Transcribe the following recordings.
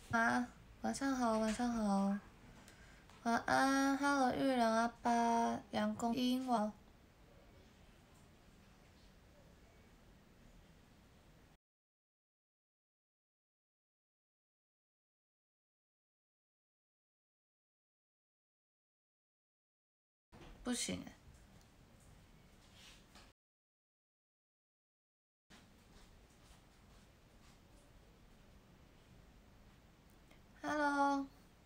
啊，晚上好，晚上好，晚安，Hello，玉人阿爸，杨公英王，不行哎，Hello，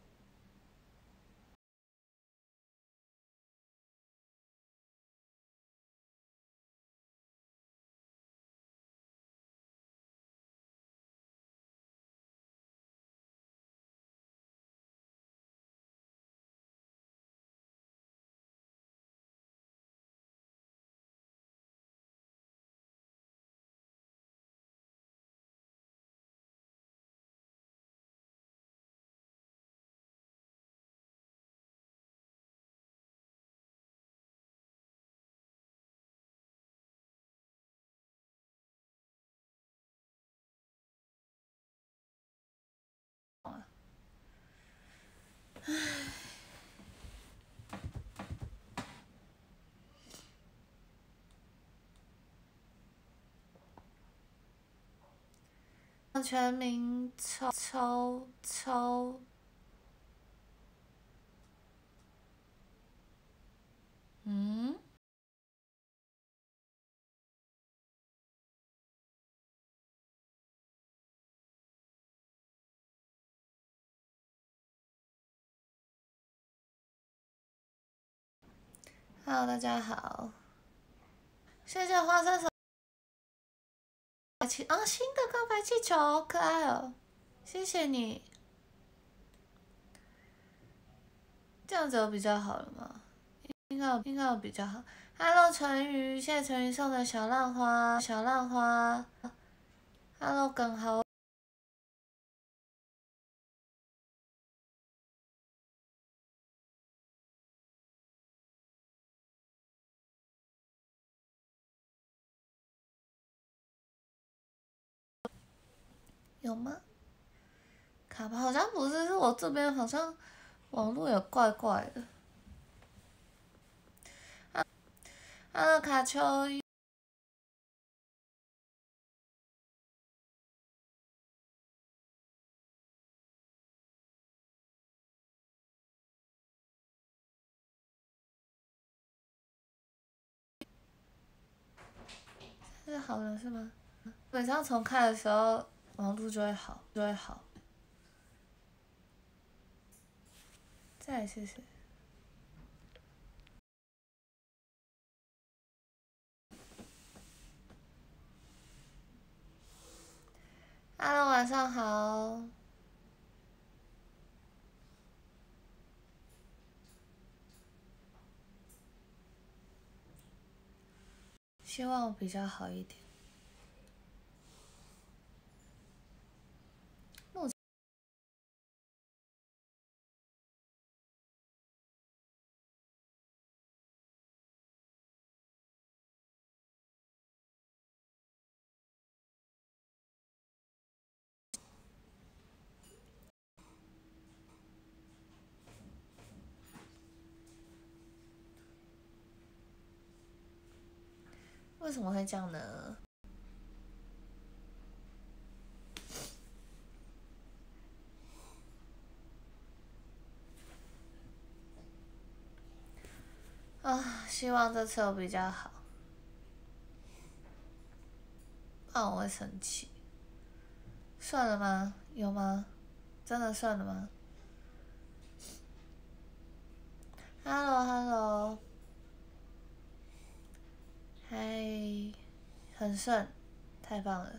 全民抽，嗯，Hello，大家好，谢谢花生手气啊，新的告白气球，好可爱哦，谢谢你，这样子有比较好了吗？应该有比较好。Hello，陈瑜，谢谢陈瑜送的小浪花，小浪花。Hello，耿豪，有吗？卡牌好像不是，是我这边好像网络有怪怪的。Hello，卡丘，是好了是吗？晚上重开的时候，网络就会好，就会好。再来试试。Hello，晚上好。希望比较好一点。目前为什么会这样呢？啊，希望这次有比较好。不然我会生气。算了吗？有吗？真的算了吗？Hello，Hello，嗨，很顺，太棒了。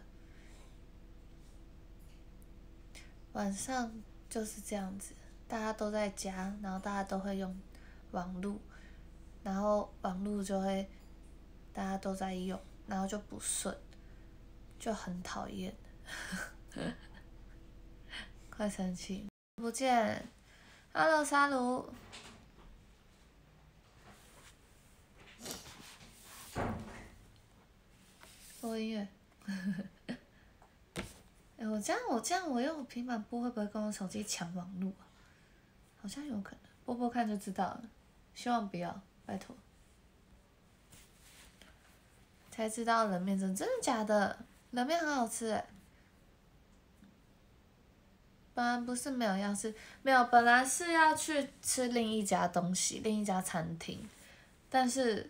晚上就是这样子，大家都在家，然后大家都会用网络，然后网络就会大家都在用，然后就不顺，就很讨厌。快生气！不见，Hello，沙鲁，播音乐， 我用我平板播会不会跟我手机抢网路啊？好像有可能，播播看就知道了。希望不要，拜托。才知道冷面真的假的？冷面很好吃哎。本来不是没有要吃，没有，本来是要去吃另一家东西，另一家餐厅，但是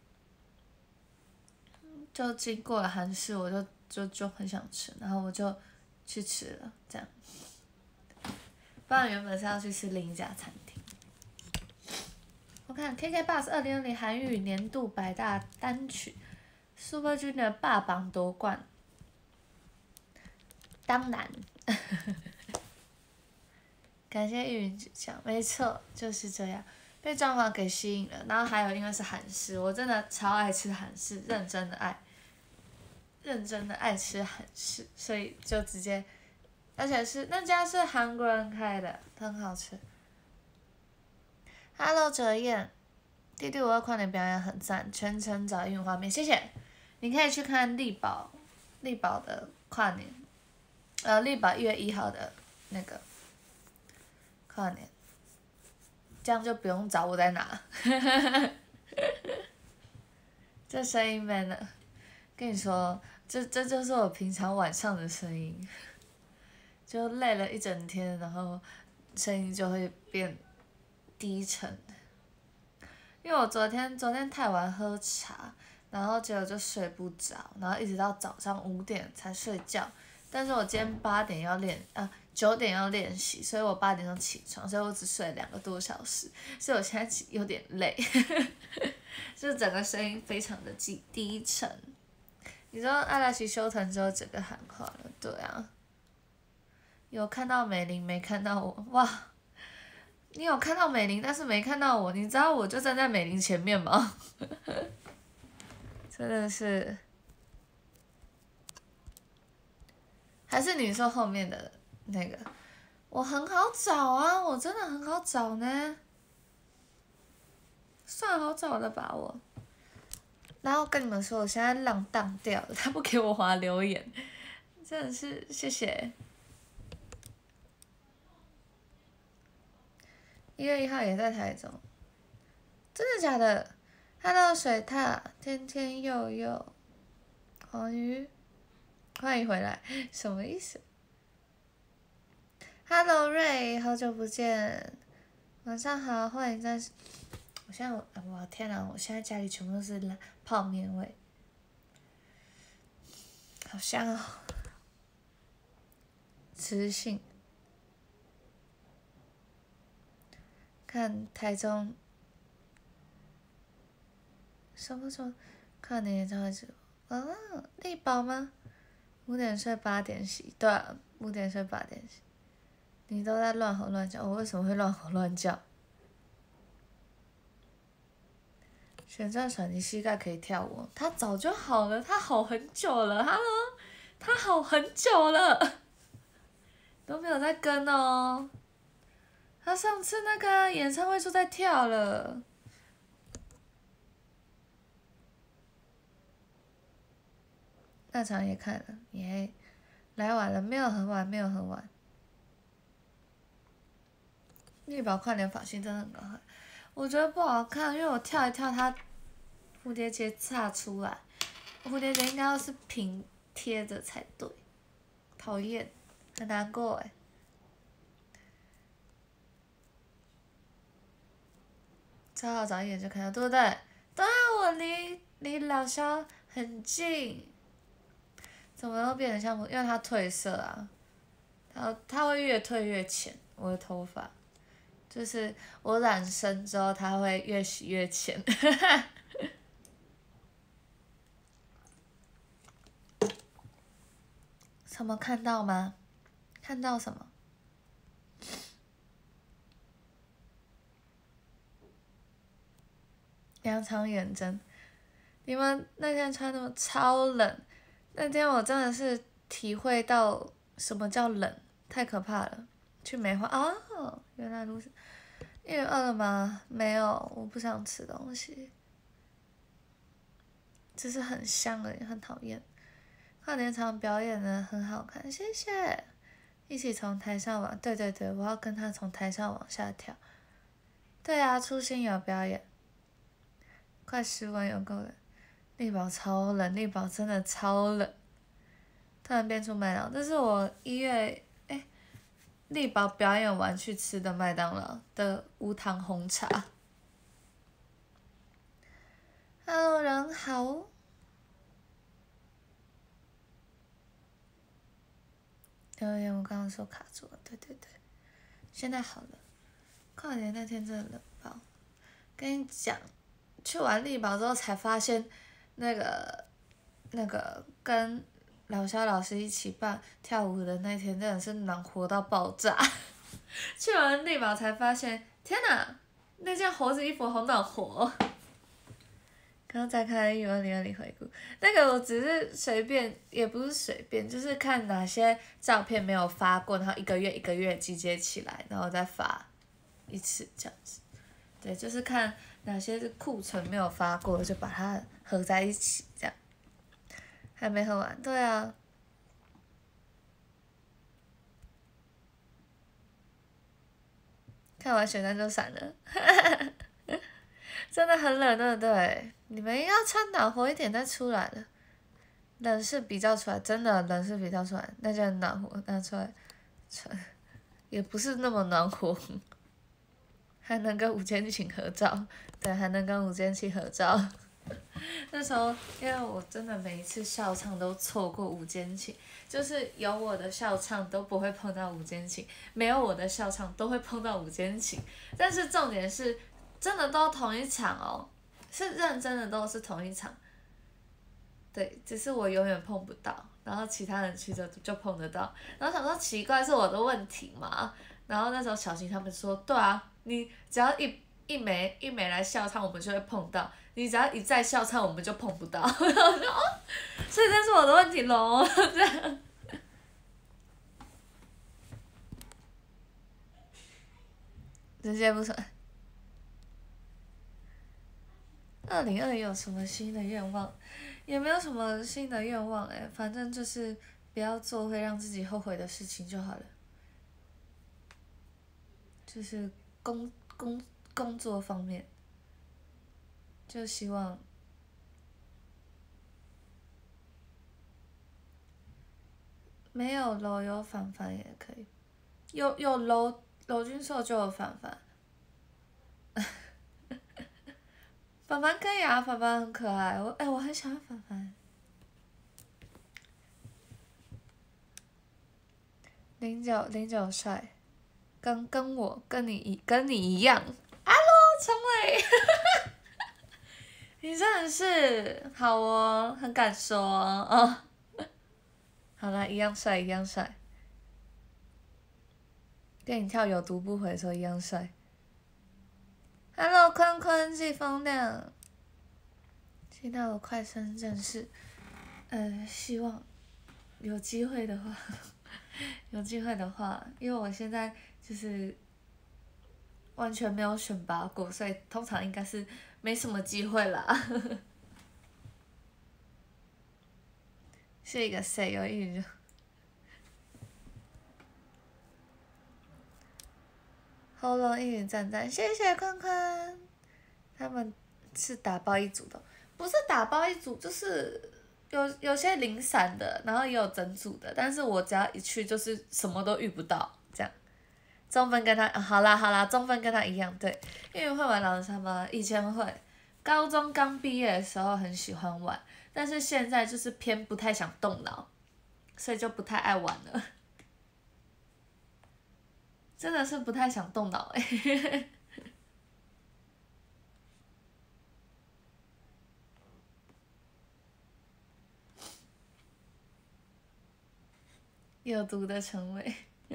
就经过了韩式，我就很想吃，然后我就去吃了，这样。不然原本是要去吃另一家餐厅。我看 KKBOX 2020韩语年度百大单曲 ，Super Junior 霸榜夺冠。当然，感谢玉云指教，没错，就是这样，被装潢给吸引了。然后还有因为是韩式，我真的超爱吃韩式，认真的爱吃韩式，所以就直接，而且是那家是韩国人开的，很好吃。Hello 哲彦，弟弟我的跨年表演很赞，全程找英文画面，谢谢。你可以去看力宝的跨年，力宝1月1号的那个跨年，这样就不用找我在哪。这声音 man 了，跟你说，这就是我平常晚上的声音，就累了一整天，然后声音就会变低沉。因为我昨天太晚喝茶，然后结果就睡不着，然后一直到早上5点才睡觉。但是我今天9点要练习，所以我8点钟起床，所以我只睡了2个多小时，所以我现在有点累，就是整个声音非常的低沉。你知道阿拉西修腾之后整个喊话了，对啊。有看到美玲，没看到我，哇！你有看到美玲，但是没看到我，你知道我就站在美玲前面吗？真的是。还是你说后面的那个？我很好找啊，我真的很好找呢，算好找的吧我。然后跟你们说，我现在浪荡掉了，他不给我滑留言，真的是谢谢。1月1号也在台中，真的假的 ？Hello 水獭，天天佑佑，黄鱼，欢迎回来，什么意思 ？Hello 瑞，好久不见，晚上好，欢迎在。我现在我天哪！我现在家里全部都是泡面味，好香哦。磁性。看台中什么跨年演唱会直播啊？力宝吗？5点睡8点洗，对啊，5点睡8点洗。你都在乱吼乱叫，我为什么会乱吼乱叫？旋转甩你膝盖可以跳舞，他早就好了，他好很久了 ，Hello， 他好很久了，都没有在跟哦。他上次那个演唱会就在跳了。那场也看了，耶，来晚了，没有很晚，没有很晚。力宝跨年发型真的很好看，我觉得不好看，因为我跳一跳，它蝴蝶结岔出来，蝴蝶结应该要是平贴着才对，讨厌，很难过哎。超好找一眼就看到，对不对？对啊，我离老肖很近。怎么又变成像？因为它褪色啊，它会越褪越浅。我的头发，就是我染深之后，它会越洗越浅。什么看到吗？看到什么？两场远征，你们那天穿的超冷，那天我真的是体会到什么叫冷，太可怕了。去梅花哦，原来如此。因为饿了吗？没有，我不想吃东西。只是很香而已，很讨厌。 跨年场表演的很好看，谢谢。一起从台上往，对，我要跟他从台上往下跳。对啊，初心有表演。快10万有够冷，力宝超冷，力宝真的超冷。突然变出麦当劳，这是我1月力宝表演完去吃的麦当劳的无糖红茶。Hello， 人好。我刚刚说卡住了，对，现在好了。跨年那天真的冷爆，跟你讲，去完力宝之后才发现，那个跟老肖老师一起跳舞的那天真的是暖和到爆炸。去完力宝才发现，天哪，那件猴子衣服好暖和。刚刚在看2020回顾，那个我只是随便，也不是随便，就是看哪些照片没有发过，然后一个月集结起来，然后再发一次这样子。对，就是看哪些是库存没有发过，就把它合在一起这样。还没喝完，对啊。看完雪山就闪了，真的很冷，对不对？你们要穿暖和一点再出来了。冷是比较出来，真的冷是比较出来，那就很暖和拿出来穿，也不是那么暖和，还能跟吴坚情合照，对，还能跟吴坚情合照。那时候因为我真的每一次笑唱都错过吴坚情，就是有我的笑唱都不会碰到吴坚情，没有我的笑唱都会碰到吴坚情，但是重点是真的都同一场哦，是认真的都是同一场。对，只是我永远碰不到，然后其他人去就碰得到，然后想说奇怪是我的问题嘛，然后那时候小新他们说，对啊，你只要一没来笑唱，我们就会碰到；你只要一再笑唱，我们就碰不到。然后我说哦，所以这是我的问题咯，这样。直接不说。2020有什么新的愿望？也没有什么新的愿望反正就是不要做会让自己后悔的事情就好了。就是工作方面，就希望没有楼有凡凡也可以，有楼君硕就有凡凡。凡凡可以啊，凡凡很可爱，我很喜欢凡凡。09帅，跟你一样。Hello， 陈伟，你真的是好哦，很敢说哦。好了，一样帅，跟你跳有毒不回说一样帅。Hello， 坤季风亮，期待我快升正式。希望有机会的话，因为我现在就是完全没有选拔过，所以通常应该是没什么机会啦。是一个谁有一语就。喉咙一语赞赞，谢谢坤坤。他们是打包一组的，不是打包一组，就是有些零散的，然后也有整组的，但是我只要一去就是什么都遇不到，这样。中分跟他、好啦，中分跟他一样，对，因为会玩狼人杀吗？以前会，高中刚毕业的时候很喜欢玩，但是现在就是偏不太想动脑，所以就不太爱玩了。真的是不太想动脑有毒的陈伟。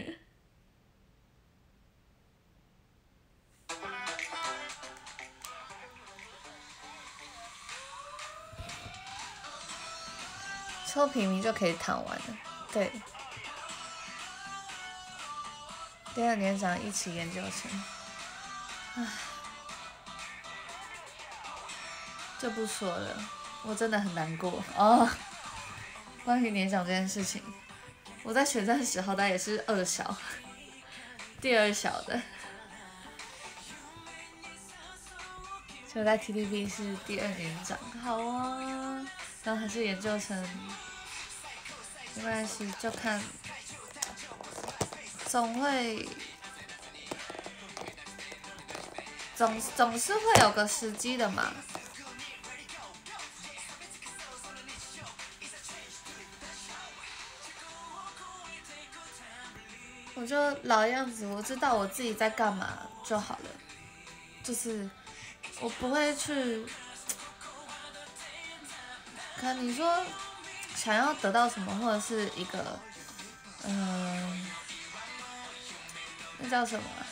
抽平民就可以躺完了，对。第2年长一起研究生，唉，就不说了，我真的很难过哦。 关于年长这件事情，我在学站时好歹也是二小，第二小的，就在 TTP 是第2年长，好啊，然后还是研究生，没关系，就看，总是会有个时机的嘛。我就老样子，我知道我自己在干嘛就好了，就是我不会去，可能你说想要得到什么，或者是一个，那叫什么啊？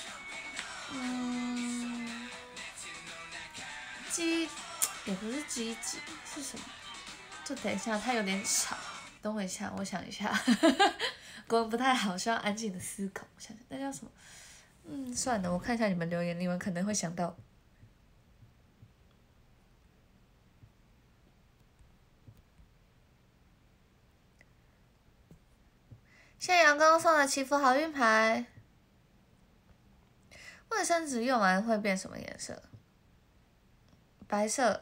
也不是积极，是什么？就等一下，它有点吵，等我一下，我想一下，国文不太好，需要安静的思考。我想想，那叫什么？算了，我看一下你们留言，你们可能会想到。谢谢阳光送的祈福好运牌。卫生纸用完会变什么颜色？白色。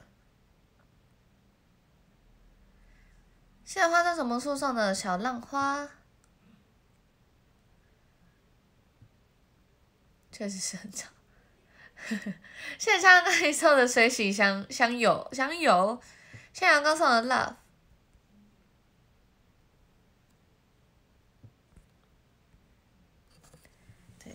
谢谢花生什么树送的小浪花。确实是很吵。谢谢刚刚你送的水洗香油，谢谢阳光送的 love。对。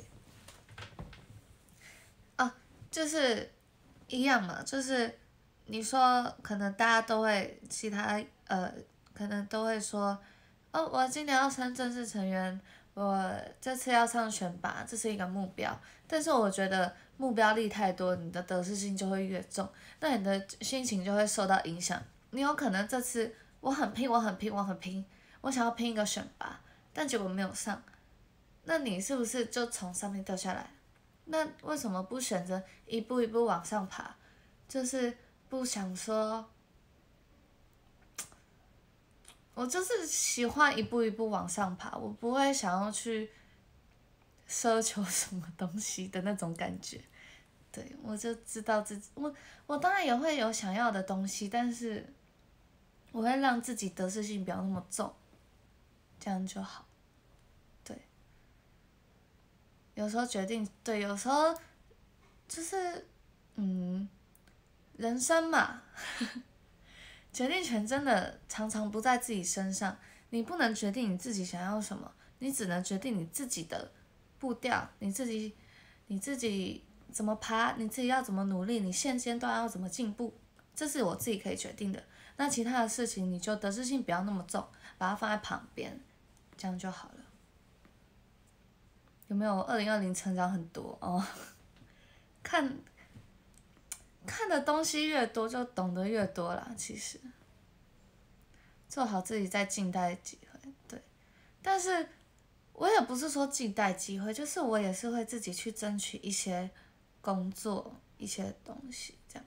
哦，就是一样嘛，就是你说可能大家都会可能都会说，哦，我今年要升正式成员，我这次要上选拔，这是一个目标。但是我觉得目标力太多，你的得失心就会越重，那你的心情就会受到影响。你有可能这次我很拼，我想要拼一个选拔，但结果没有上，那你是不是就从上面掉下来？那为什么不选择一步一步往上爬？就是不想说。我就是喜欢一步一步往上爬，我不会想要去奢求什么东西的那种感觉。对，我就知道自己，我当然也会有想要的东西，但是我会让自己得失心不要那么重，这样就好。对，有时候决定，对，有时候就是人生嘛。决定权真的常常不在自己身上，你不能决定你自己想要什么，你只能决定你自己的步调，你自己怎么爬，你自己要怎么努力，你现阶段要怎么进步，这是我自己可以决定的。那其他的事情你就得失心不要那么重，把它放在旁边，这样就好了。有没有2020成长很多哦？看的东西越多，就懂得越多啦。其实，做好自己在静待机会，对。但是，我也不是说静待机会，就是我也是会自己去争取一些工作、一些东西，这样。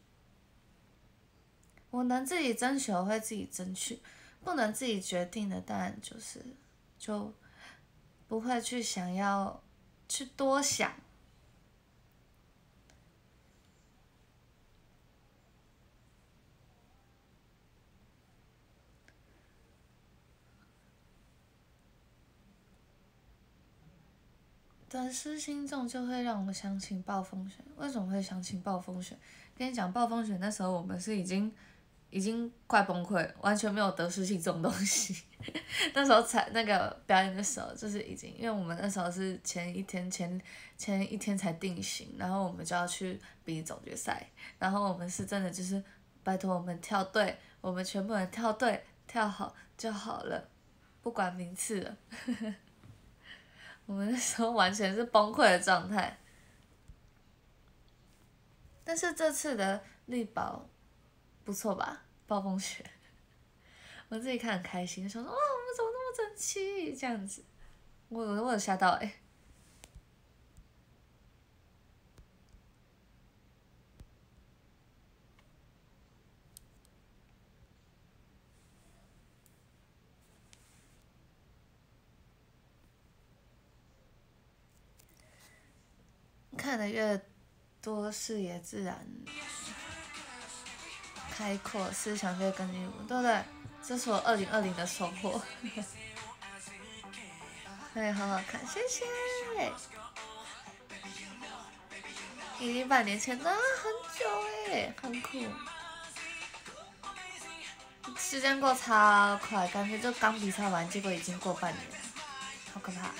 我能自己争取，我会自己争取；不能自己决定的，当然就不会去想要去多想。得失心重就会让我想起暴风雪。为什么会想起暴风雪？跟你讲，暴风雪那时候我们是已经快崩溃，完全没有得失心这种东西。那时候才那个表演的时候，就是已经，因为我们那时候是前一天才定型，然后我们就要去比总决赛，然后我们是真的就是拜托我们跳队，我们全部人跳队跳好就好了，不管名次了。我们那时候完全是崩溃的状态，但是这次的力宝不错吧？暴风雪，我自己看很开心，说哇，我们怎么那么整齐这样子，我有吓到欸。 看的越多，视野自然开阔，思想就会更进步，对不对？这是我2020的收获。对，好好看，谢谢。已经半年前了，很久哎，很酷。时间过超快，感觉就刚比赛完，结果已经过半年了，好可怕。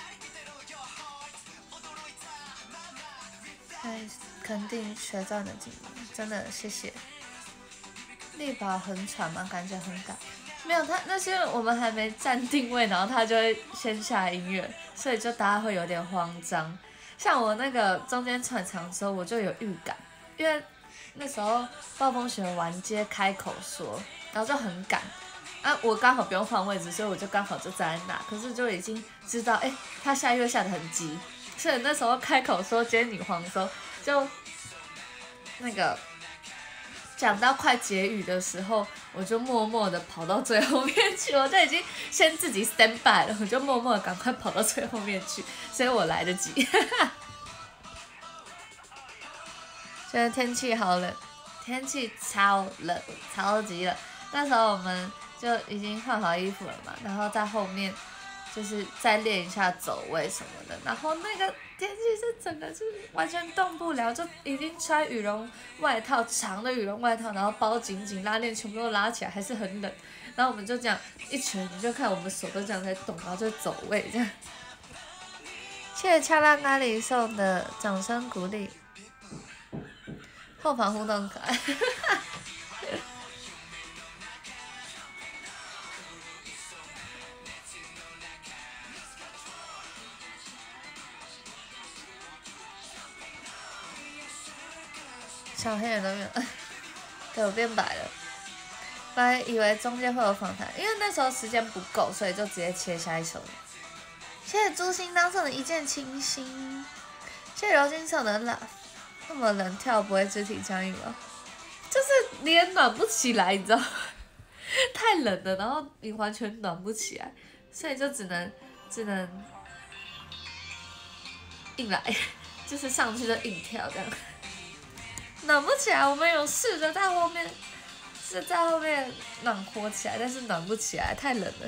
肯定学长的进步，真的谢谢。力宝很喘吗？感觉很赶。没有他，那是因为我们还没站定位，然后他就会先下音乐，所以就大家会有点慌张。像我那个中间喘场的时候，我就有预感，因为那时候暴风雪完接开口说，然后就很赶。啊，我刚好不用换位置，所以我就刚好就站在那，可是就已经知道，他下音乐下得很急，所以那时候开口说接女皇的时候，就那个讲到快结语的时候，我就默默的跑到最后面去，我就已经先自己 stand by 了，我就默默的赶快跑到最后面去，所以我来得及。现在天气好冷，天气超冷，超级冷。那时候我们就已经换好衣服了嘛，然后在后面就是再练一下走位什么的，然后那个天气是整个是完全动不了，就已经穿羽绒外套，长的羽绒外套，然后包紧紧，拉链全部都拉起来，还是很冷。然后我们就这样一群，你就看我们手都这样在动，然后就走位这样。谢谢恰拉咖喱送的掌声鼓励，后防互动可爱。小黑人都没有，对我变白了。本来以为中间会有访谈，因为那时候时间不够，所以就直接切下一首。谢谢朱星当送的一见倾心，谢谢柔金送的 love。那么冷跳不会肢体僵硬吗？就是脸暖不起来，你知道吗？太冷了，然后你完全暖不起来，所以就只能硬来，就是上去就硬跳这样。暖不起来，我们有试着在后面暖和起来，但是暖不起来，太冷了。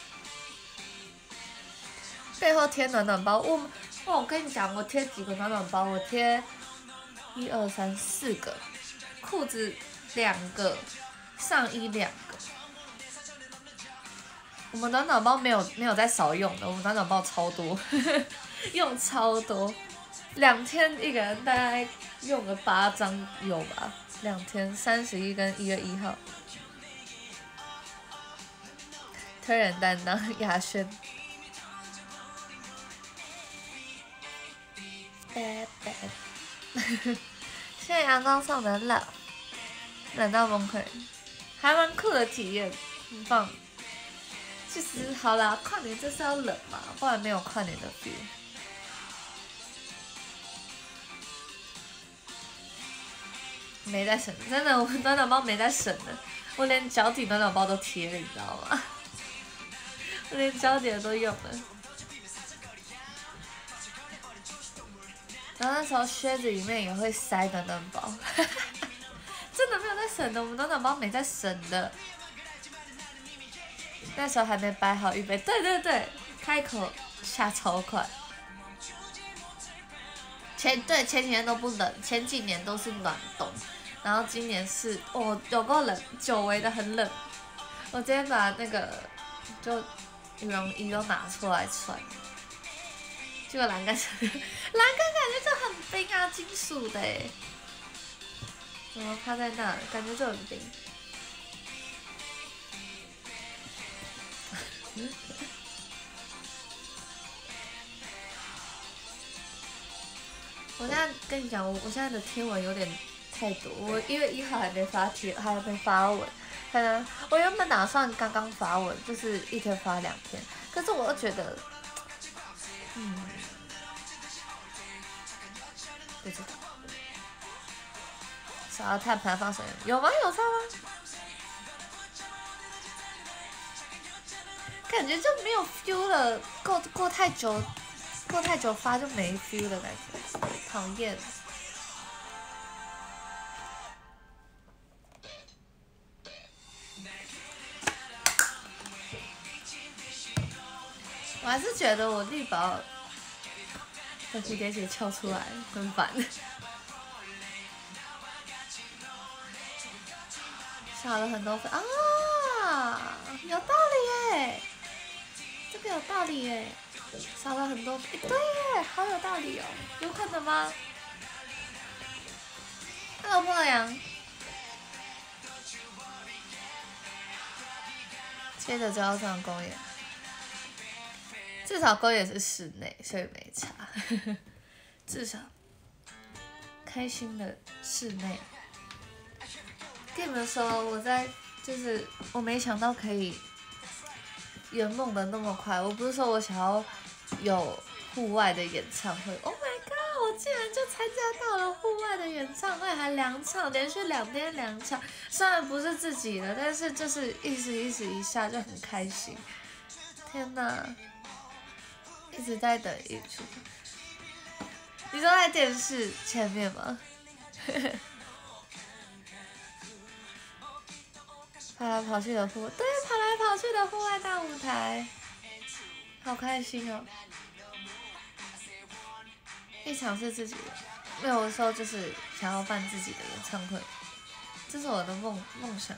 背后贴暖暖包，我跟你讲，我贴几个暖暖包，我贴1、2、3、4个，裤子2个，上衣2个。我们暖暖包没有在少用的，我们暖暖包超多，用超多，2天一个人大概用了8张有吧，2天31跟1月1号。推人担当雅轩。谢谢阳光送的冷，冷到崩溃，还蛮酷的体验，很棒。其实好啦，跨年就是要冷嘛，不然没有跨年的 feel。没在省，真的，我暖暖包没在省的，我连脚底暖暖包都贴了，你知道吗？我连脚底都用了。然后那时候靴子里面也会塞暖暖包，真的没有在省的，我们暖暖包没在省的。那时候还没摆好预备，对，开口下超快。前几年都不冷，前几年都是暖冬，然后今年是有够冷，久违的很冷。我今天把那个就羽绒衣都拿出来穿，结果栏杆感觉就很冰啊，金属的哎，怎么趴在那，感觉就很冰。我现在跟你讲，我现在的贴文有点太多，我1月1号还没发文，可能我原本打算刚刚发文，就是一天发2天，可是我又觉得，不知道，想要碳排放什么？有吗？有差吗？感觉就没有 feel 了，过太久发就没 feel 的感觉。 讨厌。我还是觉得我力宝的蝴蝶结翘出来很烦。少了很多分啊，有道理耶，这个有道理耶，少了很多，对耶，好有道理哦，有可能吗 ？Hello， 破羊，接着就要上公园，至少公园是室内，所以没差，至少开心的室内。跟你们说，就是我没想到可以圆梦的那么快。我不是说我想要有户外的演唱会 ，Oh my god！ 我竟然就参加到了户外的演唱会，还2场，连续2天2场。虽然不是自己的，但是就是一时一下就很开心。天哪！一直在等一出。你说在电视前面吗？跑来跑去的户外，对，跑来跑去的户外大舞台，好开心哦！一场是自己的，没有的时候就是想要办自己的演唱会，这是我的梦想。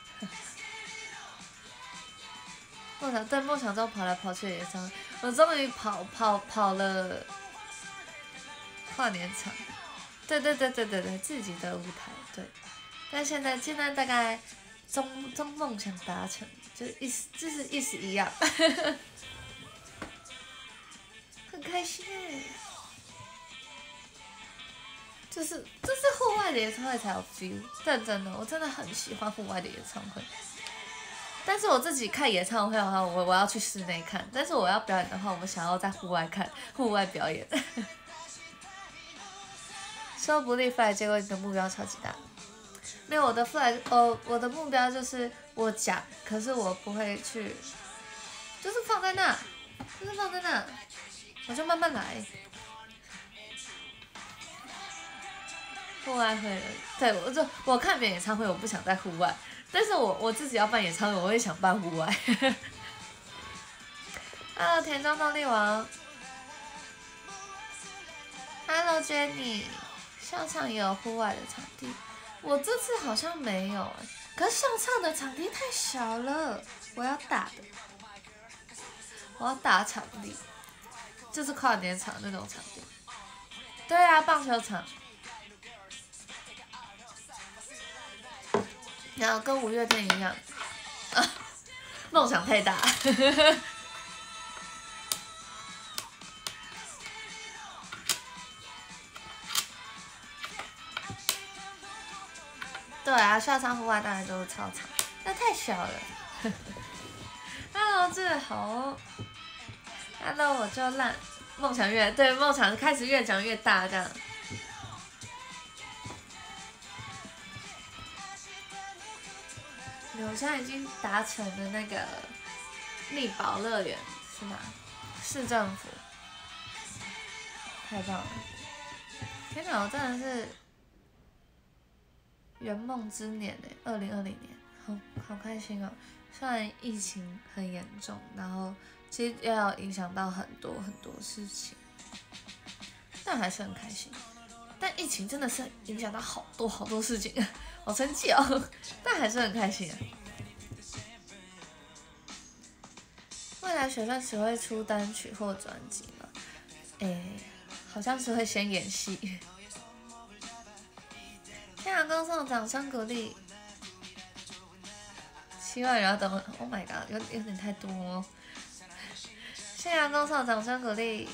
梦想中跑来跑去的演唱会，我终于跑了跨年场，对，自己的舞台，对，但现在大概。中梦想达成，就是意思一样，很开心哎！就是户外的演唱会才有 feel， 认真的，我真的很喜欢户外的演唱会。但是我自己看演唱会的话，我要去室内看；但是我要表演的话，我想要在户外看，户外表演。说不立 flag， 结果你的目标超级大。没有我的 flag， 我的目标就是我讲，可是我不会去，就是放在那，我就慢慢来。户外会，对，我看别人演唱会，我不想在户外，但是我自己要办演唱会，我会想办户外。Hello， 田中动力王。Hello Jenny， 上场也有户外的场地。我这次好像没有哎，可是上唱的场地太小了，我要大场地，就是跨年场那种场地。对啊，棒球场，然后跟5月天一样，梦想太大。对啊，校场户外当然就是操场，那太小了。Hello， 志豪。Hello， 我就烂。梦想开始越讲越大这样。我现在已经达成了那个力宝乐园是吗？市政府。太棒了！天哪，我真的是。圆梦之年欸，2020年，好开心哦！虽然疫情很严重，然后其实要影响到很多事情，但还是很开心。但疫情真的是影响到好多事情，好生气哦！但还是很开心啊。未来学生只会出单曲或专辑吗？好像是会先演戏。天阳公送掌声鼓励，7万人要等我 ，Oh my god， 有点太多哦。天阳公送掌声鼓励，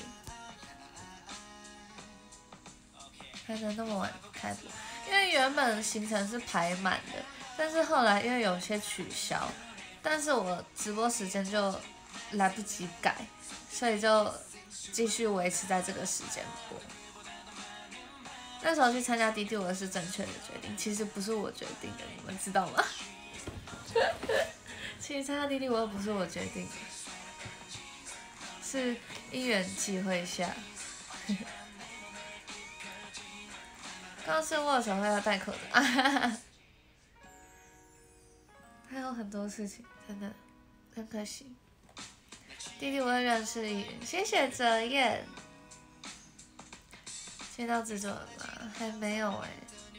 还能那么晚开播？因为原本行程是排满的，但是后来因为有些取消，但是我直播时间就来不及改，所以就继续维持在这个时间播。那时候去参加滴滴，我是正确的决定，其实不是我决定的，你们知道吗？其实参加滴滴我又不是我决定的，是因缘际会下。 刚是握手会要戴口罩，还有很多事情，真的很可惜。弟弟我也认识一人，谢谢泽燕。接到制作人吗？还没有哎、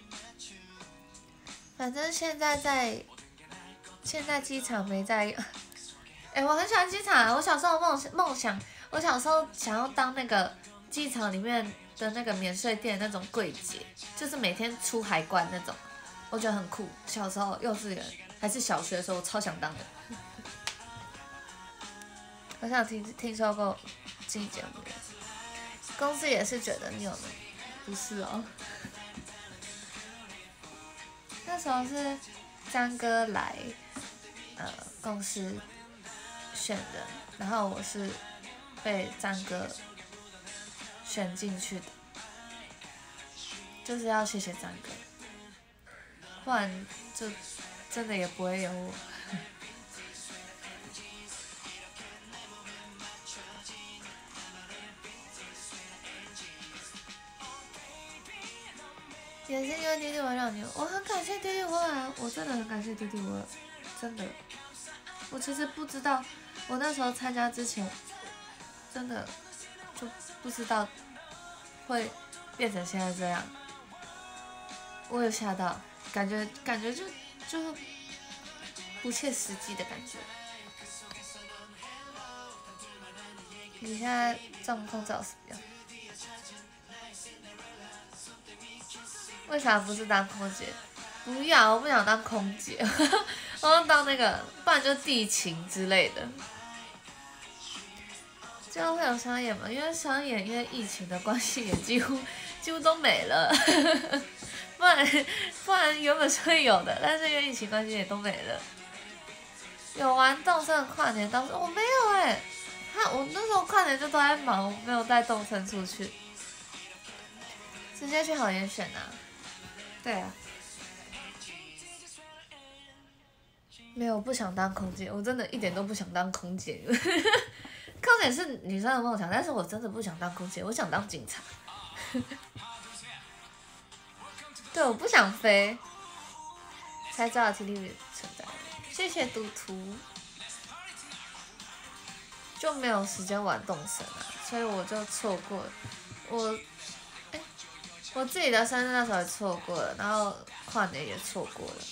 反正现在机场没在。哎、我很喜欢机场啊！我小时候梦想，我小时候想要当那个机场里面的那个免税店那种柜姐，就是每天出海关那种，我觉得很酷。小时候幼稚园还是小学的时候，我超想当的。好像听说过综艺节目，公司也是觉得你有能力，不是哦。那时候是张哥来公司选人，然后我是被张哥选进去的，就是要谢谢张哥，不然就真的也不会有我。也是因为弟弟我让你，我很感谢弟弟我啊，我真的很感谢弟弟我，真的。我其实不知道，我那时候参加之前，真的就不知道会变成现在这样，我有吓到，感觉就不切实际的感觉。你现在中空照死掉，为啥不是当空姐？不要，我不想当空姐，我要当那个，不然就地勤之类的。这样会有商演吗？因为商演因为疫情的关系也几乎都没了，不然原本是会有的，但是因为疫情关系也都没了。有玩动森跨年，当时我没有哎、我那时候跨年就都在忙，我没有带动森出去，直接去好严选啊。对啊。没有，不想当空姐，我真的一点都不想当空姐。空姐是女生的梦想，但是我真的不想当空姐，我想当警察。对，我不想飞，才知道 TTV 存在。谢谢赌徒，就没有时间玩动森啊，所以我就错过了。我自己的生日那时候也错过了，然后跨年也错过了。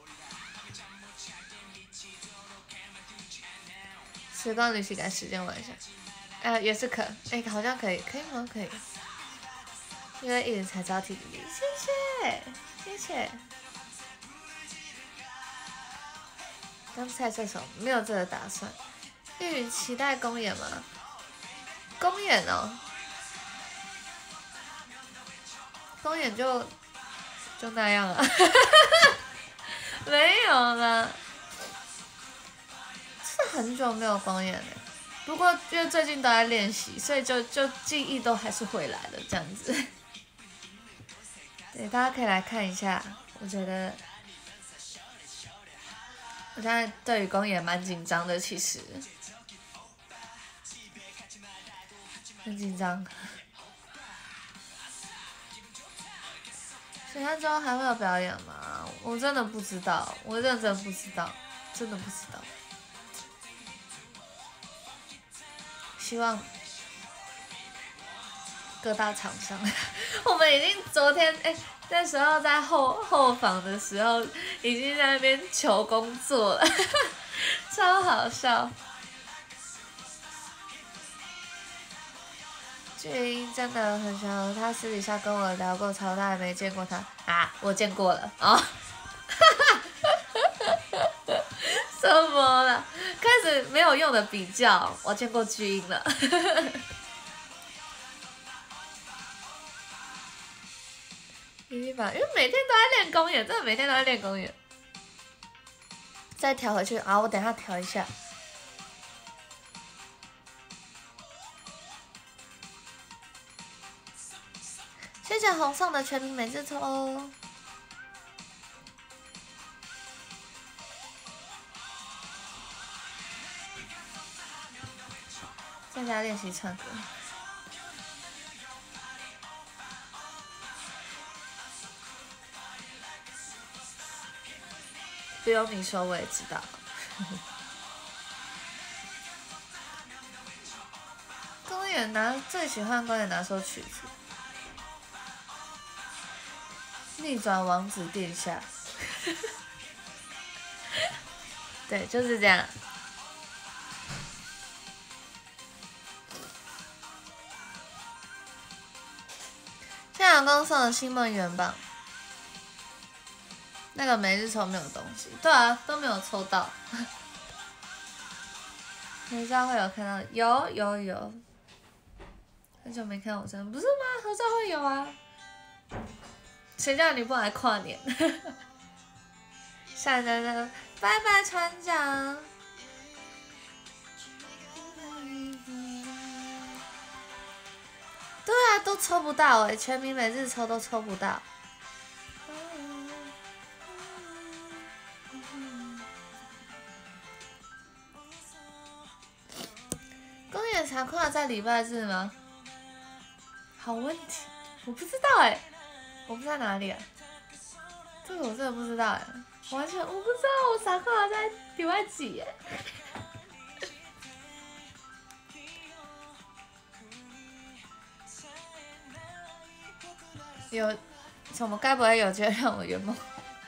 时光旅行赶时间玩一下，也是好像可以吗？可以，因为一人才知道 TTV， 谢谢。当菜射手没有这个打算，玉云期待公演吗？公演哦，公演就那样啊，没有了。是很久没有公演了，不过因为最近都在练习，所以就记忆都还是回来了这样子。对，大家可以来看一下，我觉得我现在对于公演蛮紧张的，其实很紧张。水上周还会有表演吗？我真的不知道，我认真不知道，真的不知道。希望各大厂商，我们已经昨天那时候在后房的时候，已经在那边求工作了，超好笑。巨婴真的很想他私底下跟我聊过，超大还没见过他啊，我见过了哦。什么了？开始没有用的比较，我见过巨婴了。因为每天都在练公演，真的每天都在练公演。再调回去啊！我等下调一下。谢谢红送的全民每日抽哦。在家练习唱歌。 不用你说我也知道。公演最喜欢公演哪首曲子？逆转王子殿下。对，就是这样。现场公送的星梦元棒，那个每日抽没有东西，对啊，都没有抽到。合照会有看到，有，很久没看到我真的不是吗？合照会有啊，谁叫你不来跨年？闪闪闪，拜拜船长。对啊，都抽不到哎，全民每日抽都抽不到。公演常跨在礼拜日吗？好问题，我不知道哎，我不知道哪里啊，这个我真的不知道哎，完全我不知道我傻跨在礼拜几耶。有什么？该不会有机会让我圆梦？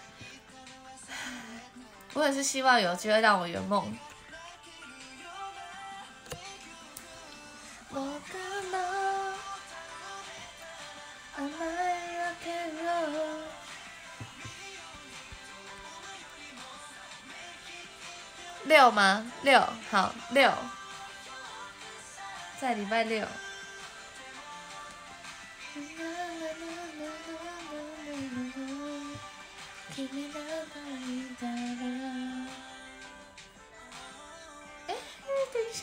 我也是希望有机会让我圆梦。6吗？6，好，6，在礼拜6。哎，等一下，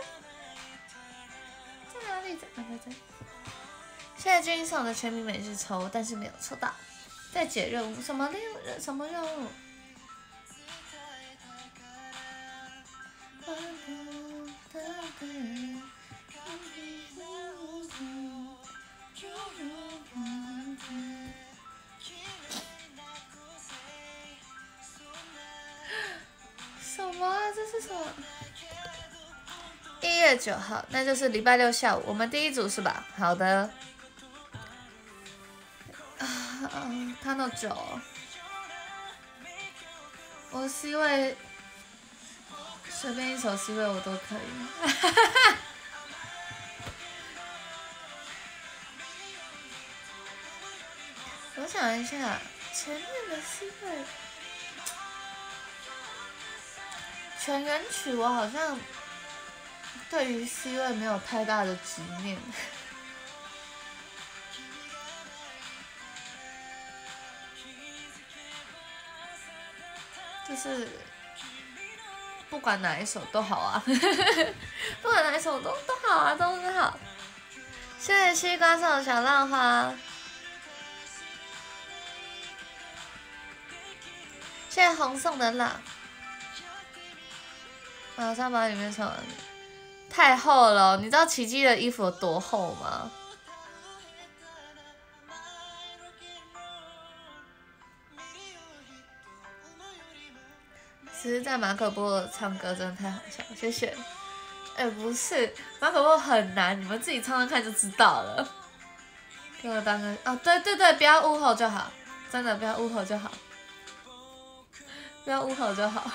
在哪里？在。现在君送的全民每日抽，但是没有抽到。在解任务，什么任务？什么啊？这是什么？1月9号，那就是礼拜6下午，我们第一组是吧？好的。他那9，我 C 位随便一首 C 位我都可以。我想一下，前面的 C 位全员曲，我好像对于 C 位没有太大的执念。就是不管哪一首都好啊，不管哪一首都好啊，都很好。谢谢西瓜送的小浪花，谢谢红送的辣。马上把里面唱完，太厚了，你知道奇迹的衣服有多厚吗？只是在马可波罗唱歌真的太好笑了，谢谢。不是，马可波罗很难，你们自己唱唱看就知道了。给我当个哦，对，不要呜吼就好，真的不要呜吼就好，不要呜吼就好。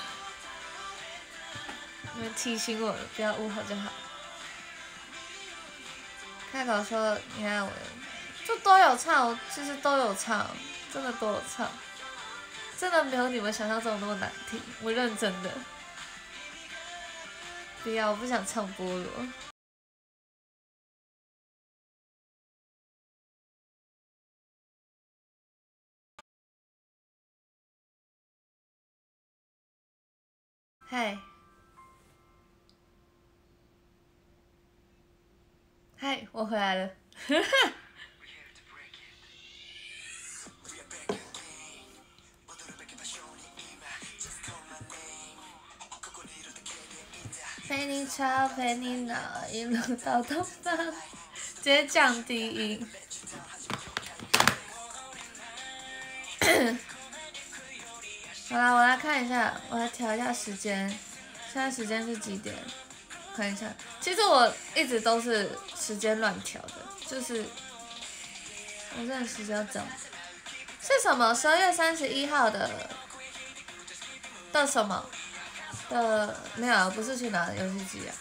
你们提醒我了，不要呜吼就好。开口说你看我，就都有唱，就是都有唱，真的都有唱。真的没有你们想象中那么难听，我认真的。不要，我不想唱菠萝。嗨，嗨，我回来了。陪你吵，陪你闹，一路到东方，直接降低音。 好啦，我来看一下，我来调一下时间。现在时间是几点？看一下。其实我一直都是时间乱调的，就是我这时间整是什么？12月31号的什么没有，不是去拿游戏机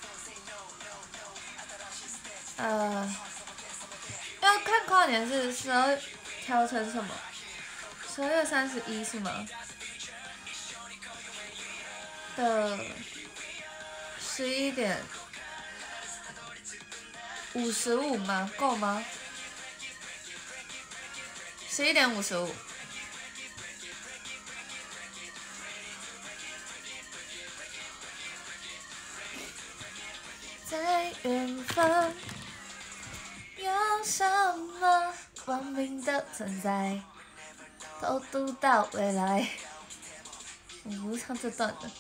啊。要看跨年是调成什么？12月31是吗？的11:55吗？够吗？11:55。在远方，有什么光明的存在，都读到未来。我不会唱这段的。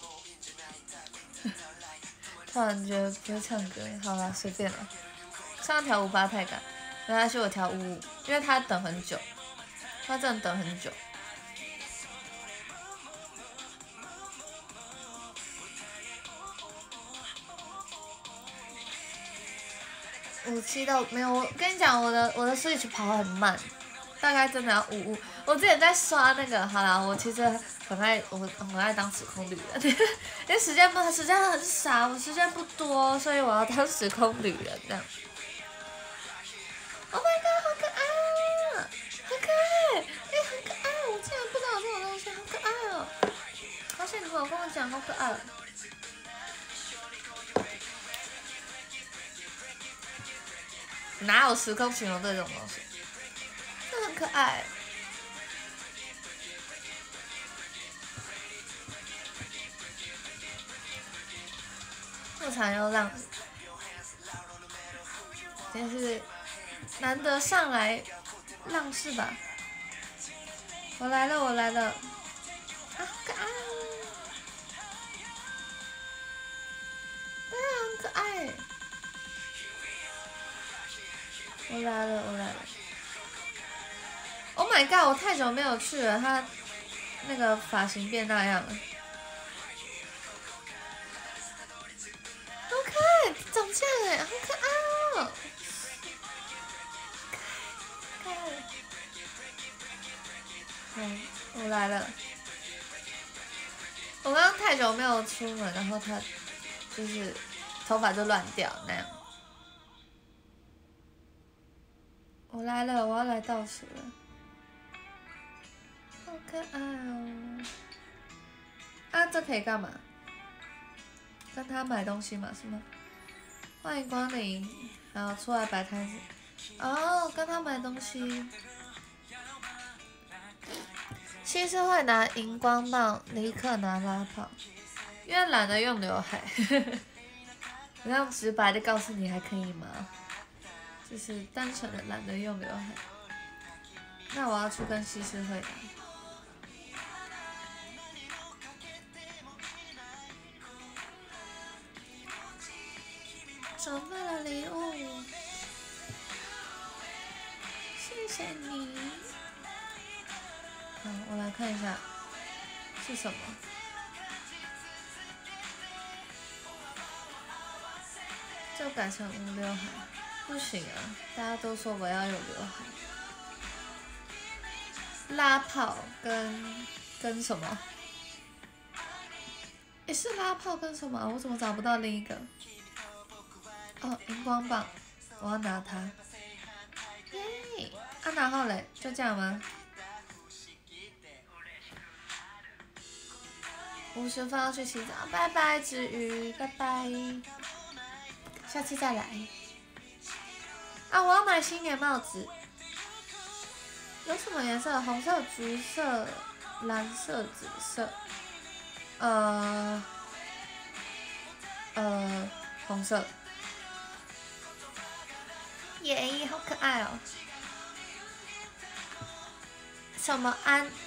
突然觉得不会唱歌，好啦，随便了。上调58太赶，没关系，我调55，因为他等很久，他真的等很久。57都没有，我跟你讲，我的 Switch 跑很慢，大概真的要55。我之前在刷那个，好啦，我其实很爱当时空旅人，因为时间很少，我时间不多，所以我要当时空旅人这样。Oh my god， 好可爱啊！好可爱，很可爱！我竟然不知道有这种东西，好可爱哦！好谢你朋友跟我讲，好可爱。哪有时空形容这种东西？这很可爱。破产又浪，真是难得上来浪是吧？我来了，啊，好可爱哦！对啊，很可爱。我来了 ！Oh my god！ 我太久没有去了，他那个发型变那样了。好可爱，长这样哎，好可爱哦！可爱。我来了。我刚刚太久没有出门，然后他就是头发就乱掉那样。我来了，我要来倒数了。好可爱哦！啊，这可以干嘛？跟他买东西嘛，是吗？欢迎光临，然后出来摆摊子。哦，跟他买东西。西施会拿荧光棒，尼克拿拉炮，因为懒得用刘海。我这样直白的告诉你还可以吗？就是单纯的懒得用刘海。那我要去跟西施会打。准备了礼物，谢谢你。好，我来看一下是什么。就改成无刘海，不行啊！大家都说我要有刘海。拉炮跟什么？也是拉炮跟什么？我怎么找不到另一个？哦，荧光棒，我要拿它。耶！啊，然后嘞，就这样吗？50分要去洗澡，拜拜，子瑜，拜拜，下次再来。啊，我要买新年帽子，有什么颜色？红色、橘色、蓝色、紫色。红色。耶，好可爱哦！什么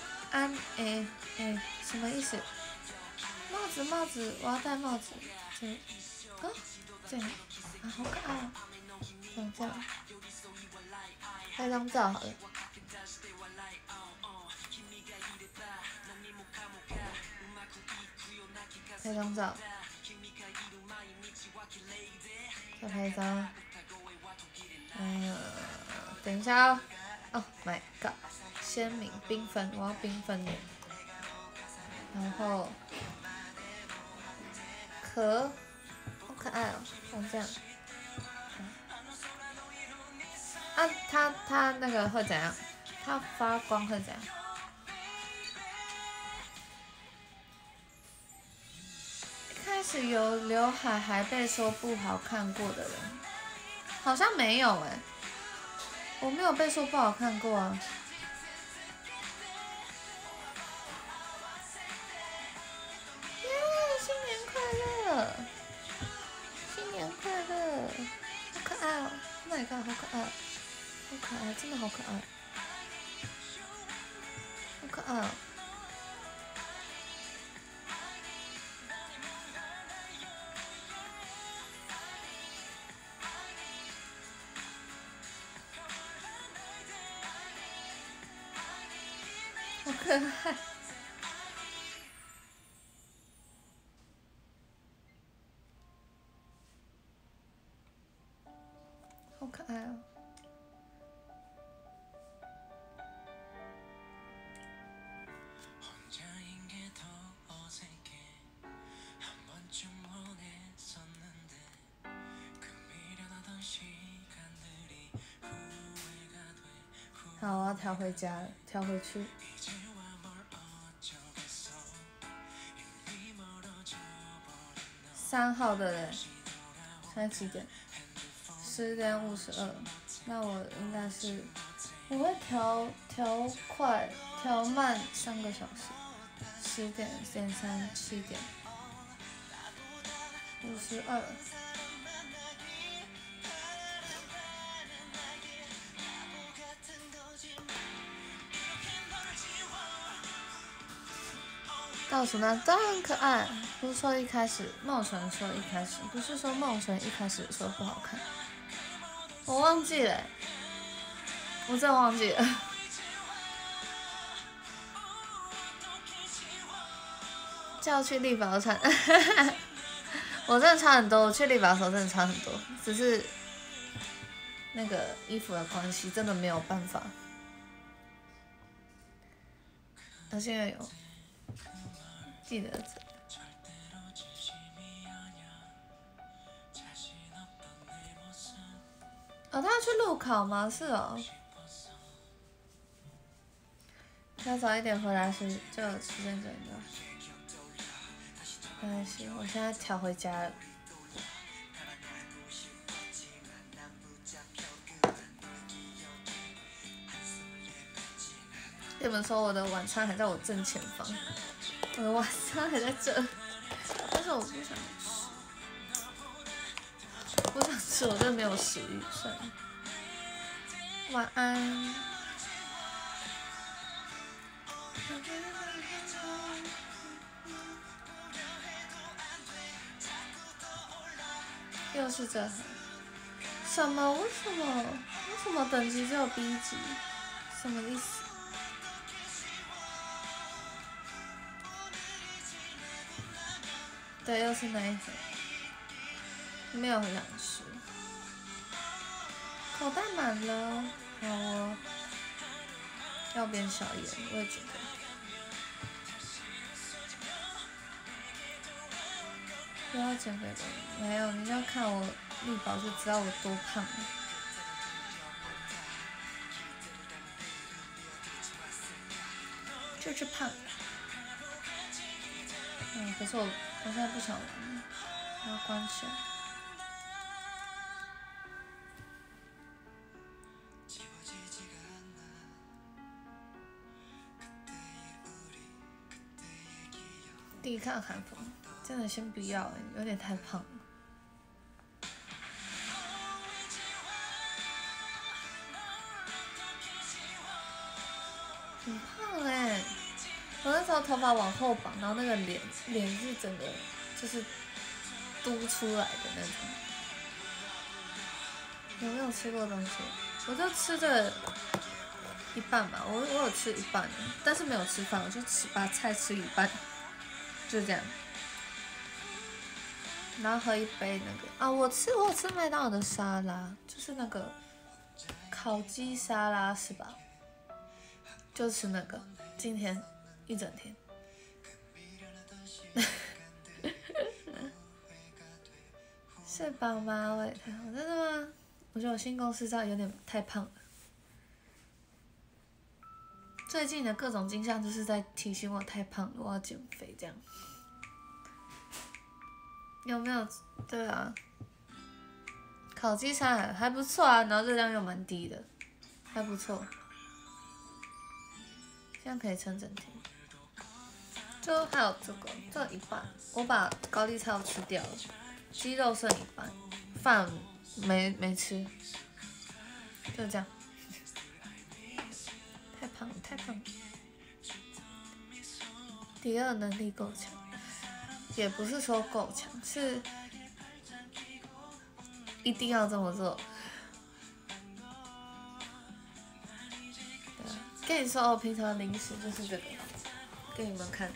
什么意思？帽子，我要戴帽子。这样啊，好可爱哦！这样，拍张照好了。 拍张照，再拍一张。等一下哦。Oh my god， 鲜明缤纷，我要缤纷的。然后壳，好可爱哦，像这样。啊，它那个会怎样？它发光会怎样？一开始有刘海还被说不好看过的人，好像没有哎，我没有被说不好看过啊。耶，新年快乐！新年快乐！好可爱哦 ！Oh my god， 好可爱，好可爱，真的好可爱，好可爱哦！好可爱，好可爱哦！好，我要调回家了，调回去。3号的嘞，现在几点？10点52。那我应该是，我会调快、调慢3个小时。10点、10点3、7点52。倒数呢都很可爱，不是说一开始梦纯说一开始，不是说梦纯一开始说不好看，我忘记了，我真的忘记了。叫去力宝穿，我真的穿很多，我去力宝的时候真的穿很多，只是那个衣服的关系，真的没有办法。他现在有。记得着。哦，他要去路考吗？是哦。要早一点回来时就有时间整个。没关系，我现在调回家了。跟你们说，我的晚餐还在我正前方，我的晚餐还在这，但是我不想吃，不想吃，我真的没有食欲，算了。晚安。又是这什么？为什么？为什么等级只有 B 级？什么意思？对，又是那一盒，没有很想吃。口袋满了，好哦。要变小眼，我也觉得。不要减肥的，没有，你要看我力宝就知道我多胖了。就是胖。可是我现在不想玩了，我要关起来。抵抗寒风，真的先不要有点太胖了。很胖我那时候头发往后绑，然后那个脸是整个就是凸出来的那种。有没有吃过东西？我就吃这一半吧，我有吃一半，但是没有吃饭，我就把菜吃一半，就这样。 然后喝一杯那个啊，我有吃麦当劳的沙拉，就是那个烤鸡沙拉是吧？就吃那个，今天一整天。是宝马尾太好，真的吗？我觉得我新公司照有点太胖了。最近的各种迹象就是在提醒我太胖了，我要减肥这样。有没有？对啊，烤鸡沙拉还不错啊，然后热量又蛮低的，还不错。这样可以撑整天。就还有这一半，我把高丽菜吃掉了，鸡肉剩一半，饭没吃，就这样。太胖了，太胖了。第二能力够强，也不是说够强，是一定要这么做。对啊，跟你说，我平常零食就是这个，给你们看。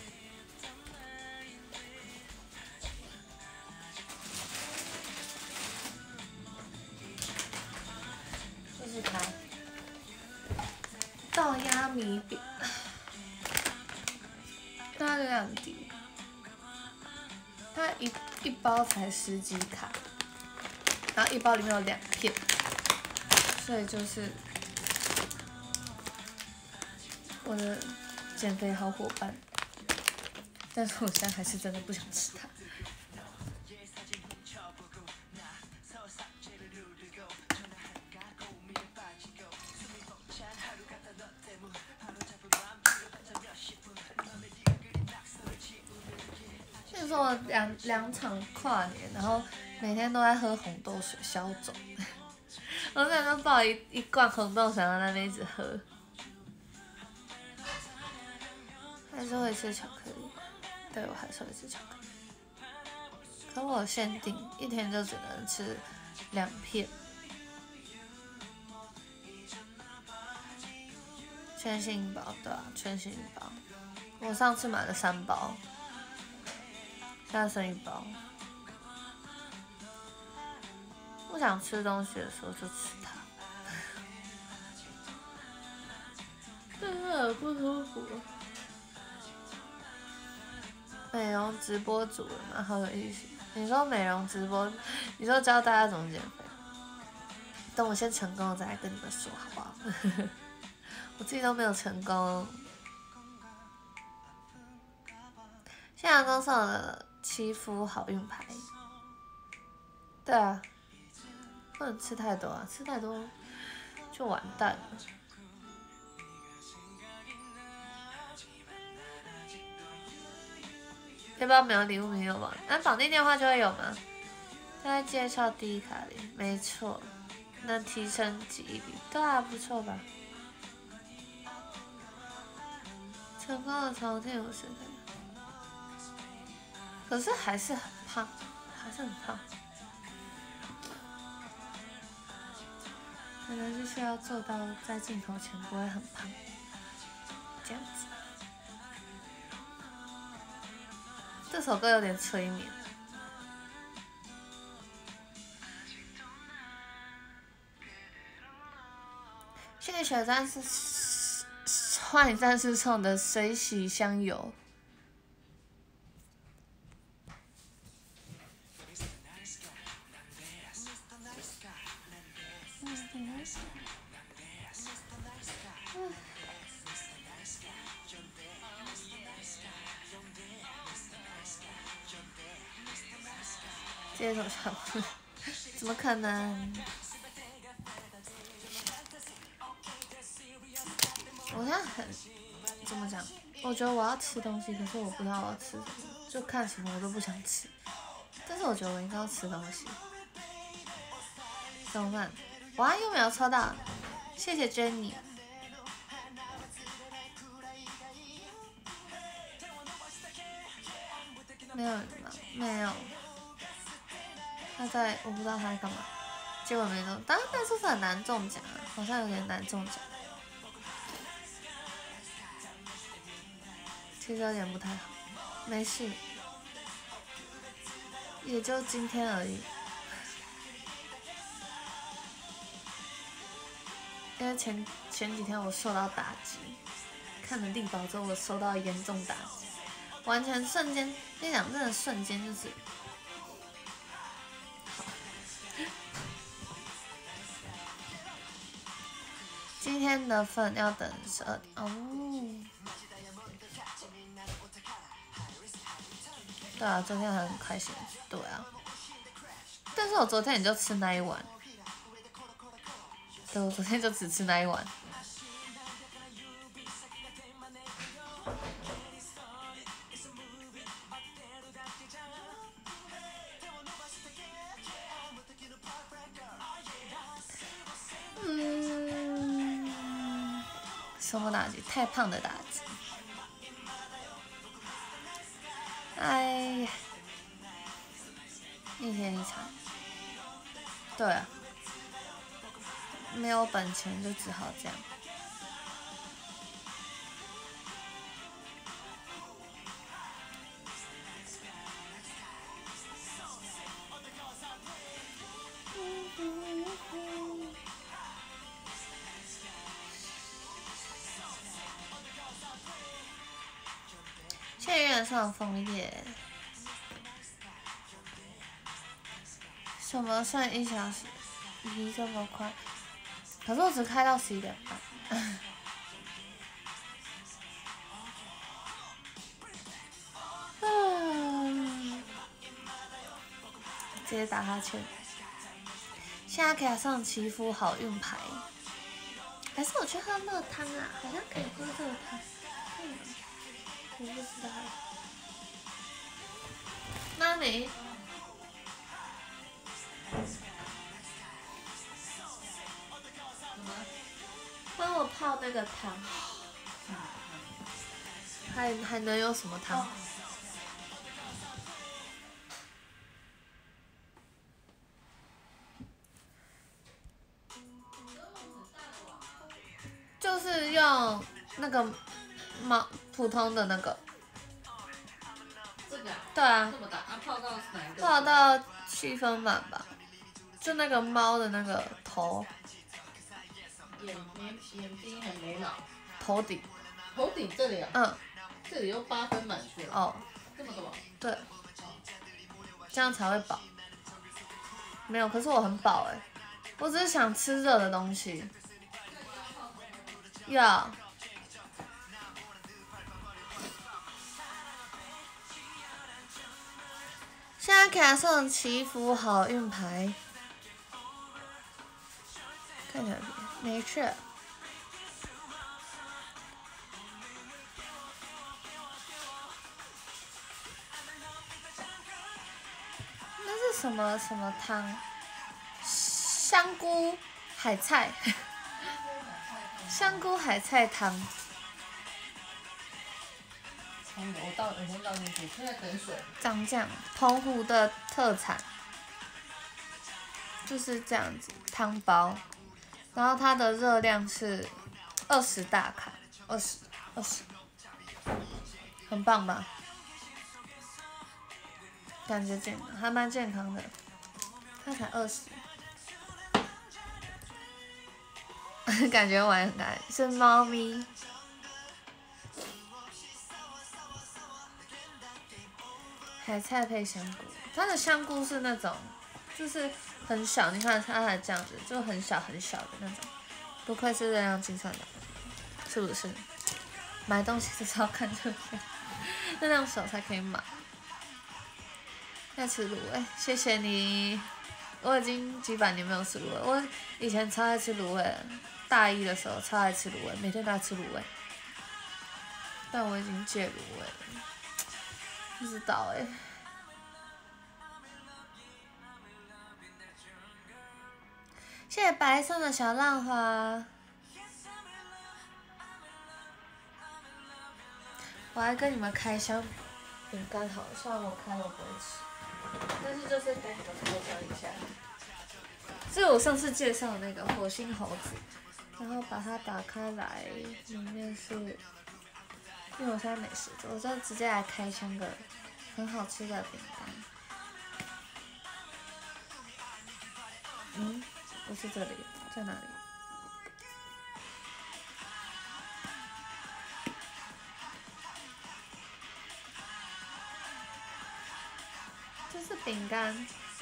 就是它，稻芽米饼，它热量很低，它一包才10几卡，然后一包里面有2片，所以就是我的减肥好伙伴。但是我现在还是真的不想吃它。就是说我两场跨年，然后每天都在喝红豆水消肿。我那时候抱一罐红豆水，然后在那边一直喝。还是会吃巧克力，对，我还是会吃巧克力。可我限定一天就只能吃2片。全新包，对啊，全新包。我上次买了3包，现在剩1包。不想吃东西的时候就吃它。真的很不舒服。美容直播主人嘛，好有意思。你说美容直播，你说教大家怎么减肥，等我先成功了再来跟你们说，好不好？我自己都没有成功。现阳公送了7副好运牌。对啊，不能吃太多啊，吃太多就完蛋了。要不要没有礼物没有吗？那绑定电话就会有吗？在介绍第一卡里，没错。能提升记忆力，对啊，不错吧？成功的重庆50岁，可是还是很胖，还是很胖。可能就是要做到在镜头前不会很胖，这样子。这首歌有点催眠。谢谢雪战士幻影战士送的水洗香油。接手上，怎么可能？我现在很怎么讲？我觉得我要吃东西，可是我不知道我要吃什么，就看什么我都不想吃。但是我觉得我应该要吃东西，怎么办？哇，又没有抽到，谢谢 Jenny。没有人吗？没有。他在，我不知道他在干嘛，结果没中。但是不是很难中奖啊？好像有点难中奖。其实有点不太好，没事。 也就今天而已。因为前几天我受到打击，看了力宝之后我受到严重打击，完全瞬间，跟你讲，真的瞬间就是。今天的份要等12点哦。对啊，昨天很开心。对啊，但是我昨天也就吃那一碗。对，我昨天就只吃那一碗。什么打击？太胖的打击。哎呀，一天一餐。对啊，没有本钱就只好这样。现在月上枫叶，什么算1小时？离这么快？可是我只开到11点半。直接打哈欠。现在可以上祈福好运牌，还是我去喝热汤啊？好像可以喝热汤。我不知道。那你？帮我泡那个汤。还能有什么汤？就是用那个普通的那个。 这个啊？ 对啊。 这么大，泡到哪一个？ 泡到7分满吧，就那个猫的那个头。 眼睛还没老。 头顶。 头顶这里啊？ 嗯。 这里又8分满去了。 哦。 这么多？ 对。这样才会饱。没有，可是我很饱哎，我只是想吃热的东西。要。现在给他送祈福好运牌，看起来没事。那是什么汤？香菇海菜，香菇海菜汤。 我倒进去，现在等水。 长这样，澎湖的特产就是这样子汤包，然后它的热量是20大卡，20，很棒吧？感觉健康，还蛮健康的，它才20。感觉玩很开，是猫咪。海菜配香菇，它的香菇是那种，就是很小，你看它还这样子，就很小很小的那种，不愧是热量计算的，是不是？买东西就是要看热量，热量少才可以买。在吃卤味，谢谢你。我已经几百年没有吃卤味，我以前超爱吃卤味的，大一的时候超爱吃卤味，每天都在吃卤味。但我已经戒卤味了。不知道哎。谢谢白色的小浪花。我还跟你们开箱饼干好了，虽然我开了我不会吃，但是就是跟你们分享一下。这是我上次介绍的那个火星猴子，然后把它打开来，里面是，因为我现在美食，我就直接来开箱个很好吃的饼干。 不是这里，在哪里？这是饼干，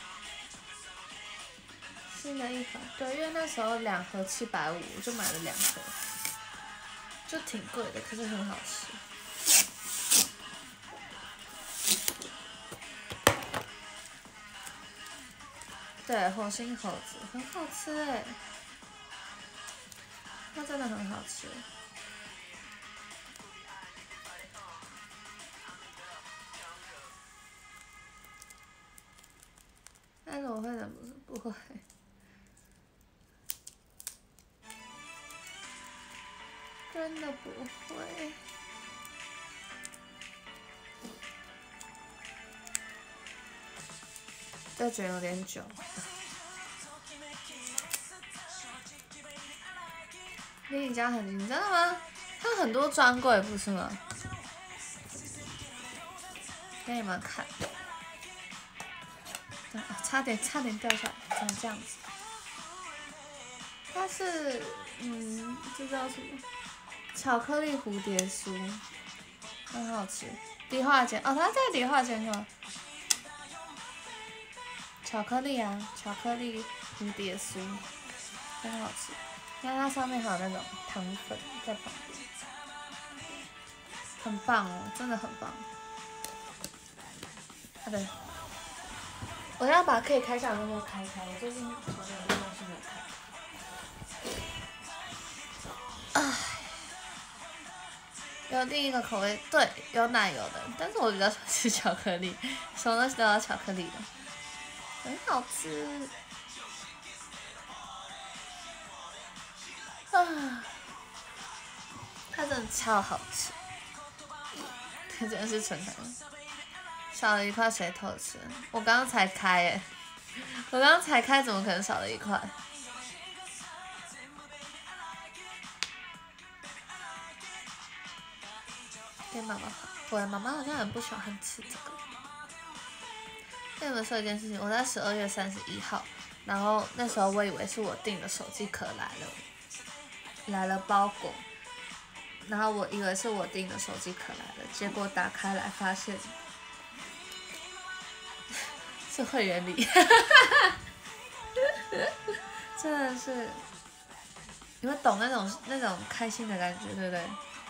新的一盒。对，因为那时候2盒750，我就买了2盒，就挺贵的，可是很好吃。对，火星猴子很好吃哎，它真的很好吃。但是我会忍不住，不会。真的不会。就觉得有点久。离你家很近，真的吗？它很多专柜不是吗？给你们看。差点掉下来，长这样子。它是，这叫什么？巧克力蝴蝶酥，很好吃。梨花间，哦，它在梨花间吗？巧克力啊，巧克力蝴蝶酥，很好吃。你看它上面还有那种糖粉在旁边，很棒哦，真的很棒。好的。我要把可以开箱的东西开开，我最近所有的东西没有开。唉，有另一个口味，对，有奶油的，但是我比较喜欢吃巧克力，什么东西都要巧克力的，很好吃。啊，它真的超好吃，它真的是纯糖。少了一块谁偷吃？我刚刚才开耶，我刚刚才开，怎么可能少了一块？给妈妈好，我的妈妈好像很不喜欢吃这个。跟你们说一件事情，我在12月31号，然后那时候我以为是我订的手机壳来了包裹，然后我以为是我订的手机壳来了，结果打开来发现是会员礼，真的是，你们懂那种开心的感觉，对不对？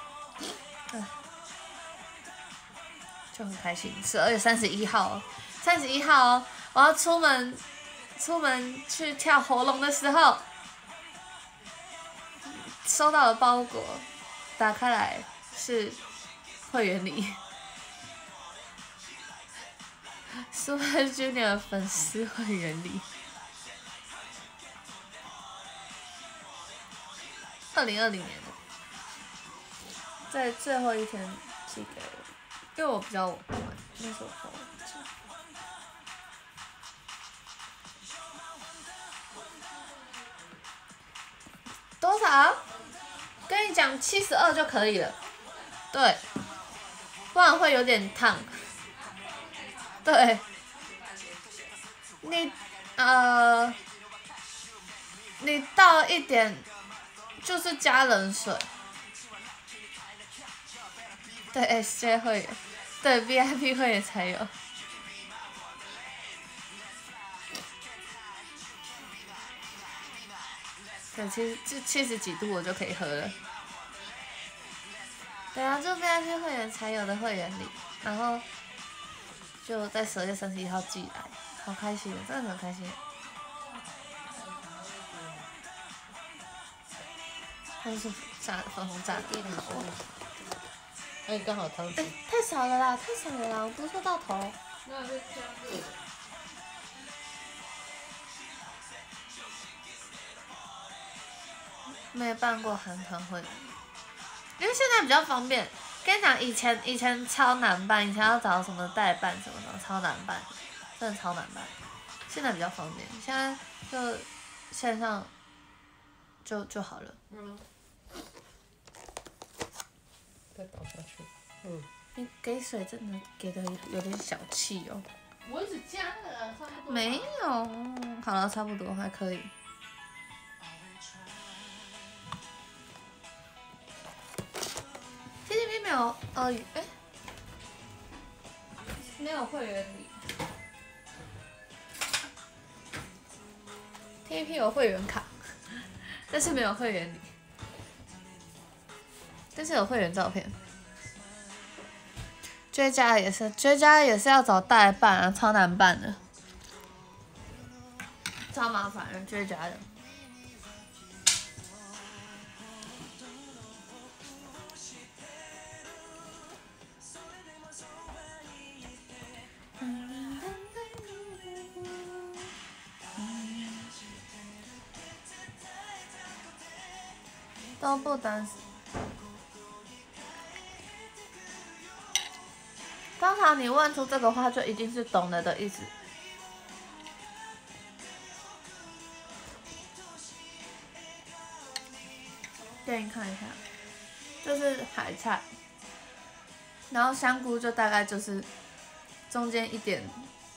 就很开心。12月31号，31号哦，我要出门去跳活龙的时候，收到了包裹，打开来是会员礼。Super Junior 粉丝会员礼，2020年的，在最后一天寄给我，因为我比较晚，那时候我多少？跟你讲72就可以了，对，不然会有点烫。对，你倒一点，就是加冷水。对 SJ 会员，对 VIP 会员才有。对，就70几度我就可以喝了。对啊，就 VIP 会员才有的会员礼，然后就在12月31号寄来，好开心，真的很开心。它是粉红炸的，好啊。 哎，刚好汤匙。 太少了啦，太少了啦，我不是说到头。 那就加热。 没办过韩团会员，因为现在比较方便。跟你讲，以前超难办，以前要找什么代办什么的，超难办，真的超难办。现在比较方便，现在就线上就好了。 再倒下去。 你给水真的给的有点小气哦。 我一直加了，差不多。 没有，好了，差不多还可以。 有没有会员礼 ，TP 有会员卡，但是没有会员礼，但是有会员照片。追加也是，追加也是要找代办啊，超难办的，超麻烦的追加的。都不单。通常你问出这个话，就一定是懂了的意思。给你看一下，就是海菜，然后香菇就大概就是中间一点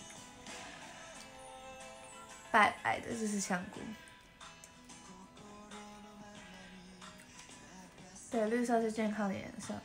白白的，就是香菇。对，绿色是健康的颜色。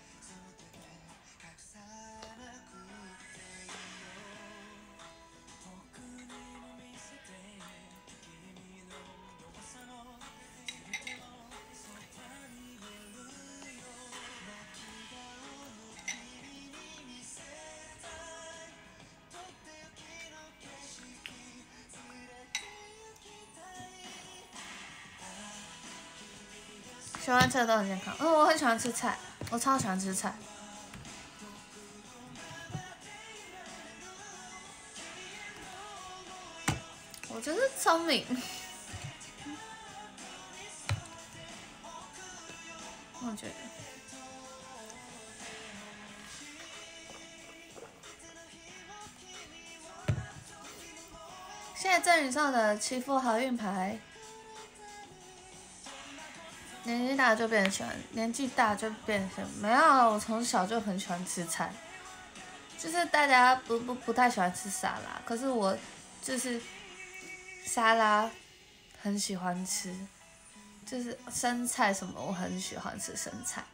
喜欢吃的都很健康。我很喜欢吃菜，我超喜欢吃菜。我就是聪明。我觉得。现在正宇上的祈福好运牌。年纪大就变喜欢，年纪大就变喜欢。没有，我从小就很喜欢吃菜。就是大家不太喜欢吃沙拉，可是我就是沙拉很喜欢吃，就是生菜什么我很喜欢吃生菜。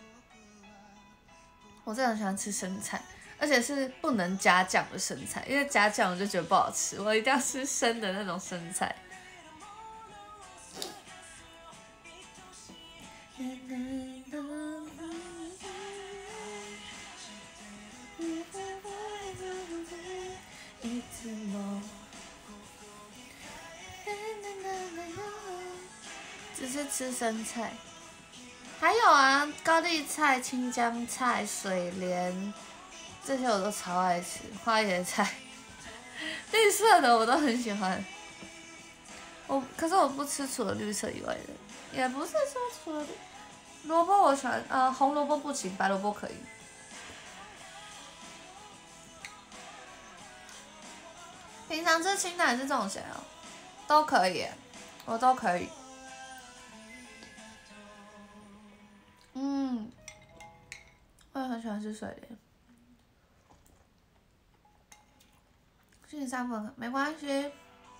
我真的很喜欢吃生菜，而且是不能加酱的生菜，因为加酱我就觉得不好吃，我一定要吃生的那种生菜。只是吃生菜，还有啊，高丽菜、青江菜、水莲，这些我都超爱吃。花椰菜，绿色的我都很喜欢。可是我不吃除了绿色以外的，也不是说除了萝卜我喜欢，红萝卜不行，白萝卜可以。平常吃清淡还是这种咸哦，都可以，我都可以。我也很喜欢吃水莲。星期三不能，没关系。